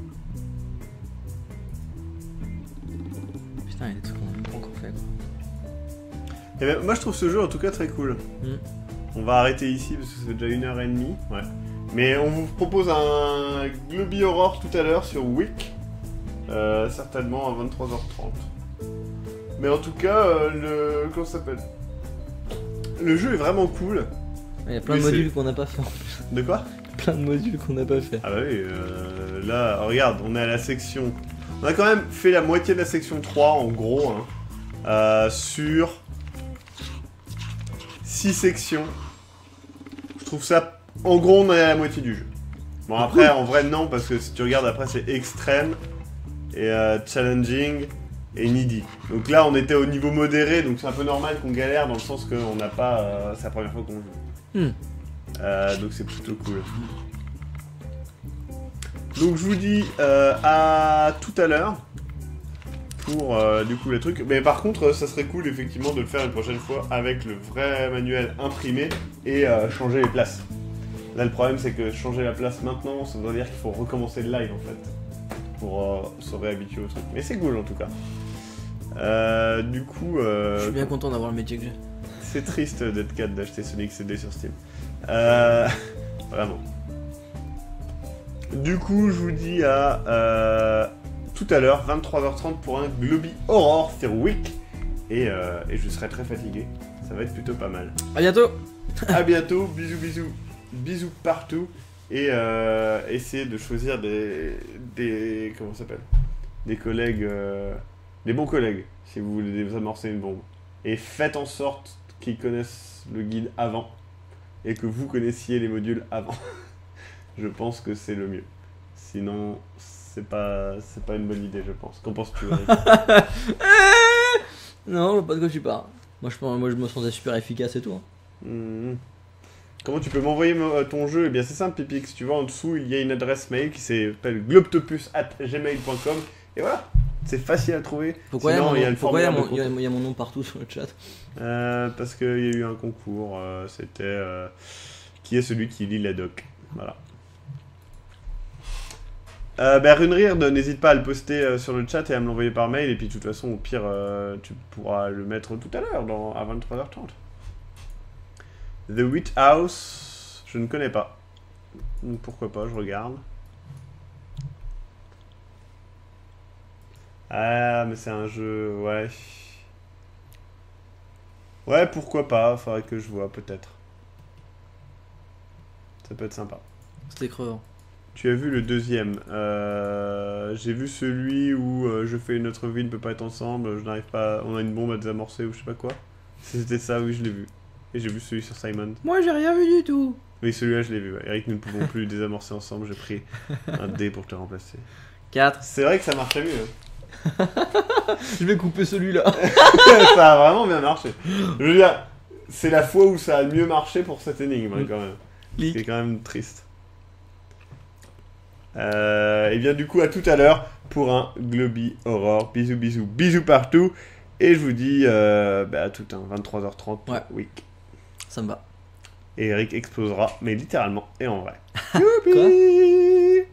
Putain, il y a des trucs qu'on a même pas encore fait quoi. Eh ben, moi je trouve ce jeu en tout cas très cool. Mm. On va arrêter ici parce que c'est déjà une heure et demie. Ouais. Mais on vous propose un Globy Horror tout à l'heure sur Wick. Euh, certainement à vingt-trois heures trente. Mais en tout cas, euh, le. Comment ça s'appelle? Le jeu est vraiment cool. Il y a plein de Oui, modules c'est- qu'on n'a pas fait. De quoi? Plein de modules qu'on n'a pas fait. Ah bah oui, euh, là, regarde, on est à la section... On a quand même fait la moitié de la section trois, en gros, hein, euh, sur six sections. Je trouve ça... En gros, on est à la moitié du jeu. Bon, après, en vrai, non, parce que si tu regardes, après, c'est extrême, et euh, challenging, et needy. Donc là, on était au niveau modéré, donc c'est un peu normal qu'on galère, dans le sens qu'on n'a pas... Euh, c'est la première fois qu'on joue. Hmm. Euh, donc c'est plutôt cool. Donc je vous dis euh, à tout à l'heure pour euh, du coup les trucs. Mais par contre, ça serait cool effectivement de le faire une prochaine fois avec le vrai manuel imprimé et euh, changer les places. Là le problème c'est que changer la place maintenant, ça veut dire qu'il faut recommencer le live en fait pour euh, se réhabituer au truc. Mais c'est cool en tout cas. Euh, du coup, euh, Je suis bien content d'avoir le métier que j'ai. c'est triste d'être cadre d'acheter Sonic C D sur Steam. Euh, vraiment. Du coup, je vous dis à euh, tout à l'heure, vingt-trois heures trente pour un Globy Horror sur Wick. Et, euh, et je serai très fatigué. Ça va être plutôt pas mal. A bientôt. À bientôt, bisous bisous. Bisous partout. Et euh, essayez de choisir des... des comment ça s'appelle? Des collègues... Euh, des bons collègues, si vous voulez désamorcer une bombe. Et faites en sorte qu'ils connaissent le guide avant. Et que vous connaissiez les modules avant. Je pense que c'est le mieux. Sinon, c'est pas, c'est pas une bonne idée, je pense. Qu'en penses-tu, Eric? Non, je vois pas de quoi tu parles. Moi je, pense- moi, je me sentais super efficace et tout. hein. Mhm. Comment tu peux m'envoyer mo- ton jeu? Eh bien, c'est simple, Pipix. Tu vois, en dessous, il y a une adresse mail qui s'appelle globtopus arobase gmail point com. Et voilà, c'est facile à trouver. Pourquoi il y a Sinon, mon il y a nom- le pourquoi il y a formulaire mon- de il y a- contact. il y a mon nom partout sur le chat? Euh, parce qu'il y a eu un concours. euh, C'était... euh, qui est celui qui lit la doc. Voilà. Euh, bah, Runrid, n'hésite pas à le poster euh, sur le chat et à me l'envoyer par mail. Et puis, de toute façon, au pire, euh, tu pourras le mettre tout à l'heure, dans- à vingt-trois heures trente. The Witch House, je ne connais pas. Donc, pourquoi pas, je regarde. Ah, mais c'est un jeu, ouais. Ouais, pourquoi pas, faudrait que je vois, peut-être. Ça peut être sympa. C'était crevant. Tu as vu le deuxième. Euh, J'ai vu celui où euh, je fais une autre vie, ne peut pas être ensemble, je n'arrive pas, on a une bombe à désamorcer ou je sais pas quoi. C'était ça, oui, je l'ai vu. Et j'ai vu celui sur Simon. Moi j'ai rien vu du tout. Oui, celui-là, je l'ai vu. Ouais. Eric, nous ne pouvons plus désamorcer ensemble, j'ai pris un dé pour te remplacer. quatre. C'est vrai que ça marchait mieux. hein. Je vais couper celui-là. Ça a vraiment bien marché. Je veux dire, c'est la fois où ça a le mieux marché pour cette énigme, hein, quand même. Leak. C'est quand même triste. Euh, et bien du coup à tout à l'heure pour un Globy Horror. Bisous bisous bisous partout. Et je vous dis euh, bah, à tout un vingt-trois heures trente pour Ouais. Wick. Ça me va. Et Eric explosera, mais littéralement et en vrai. Quoi? Youpi.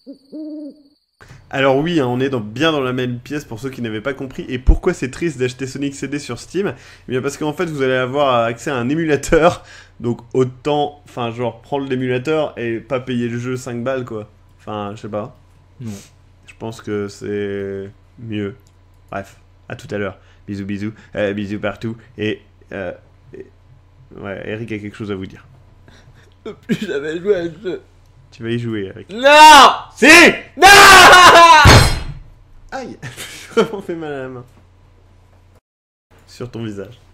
Alors oui, hein, on est dans, bien dans la même pièce pour ceux qui n'avaient pas compris. Et pourquoi c'est triste d'acheter Sonic C D sur Steam? Eh bien parce qu'en fait vous allez avoir accès à un émulateur. Donc autant, enfin genre prendre l'émulateur et pas payer le jeu cinq balles quoi. Enfin je sais pas. Non. Je pense que c'est mieux. Bref, à tout à l'heure. Bisous bisous, euh, bisous partout. Et, euh, et... ouais, Eric a quelque chose à vous dire. Plus jamais joué à ce jeu. Tu vas y jouer Eric. Non. Si. Non. Aïe, j'ai vraiment fait mal à la main. Sur ton visage.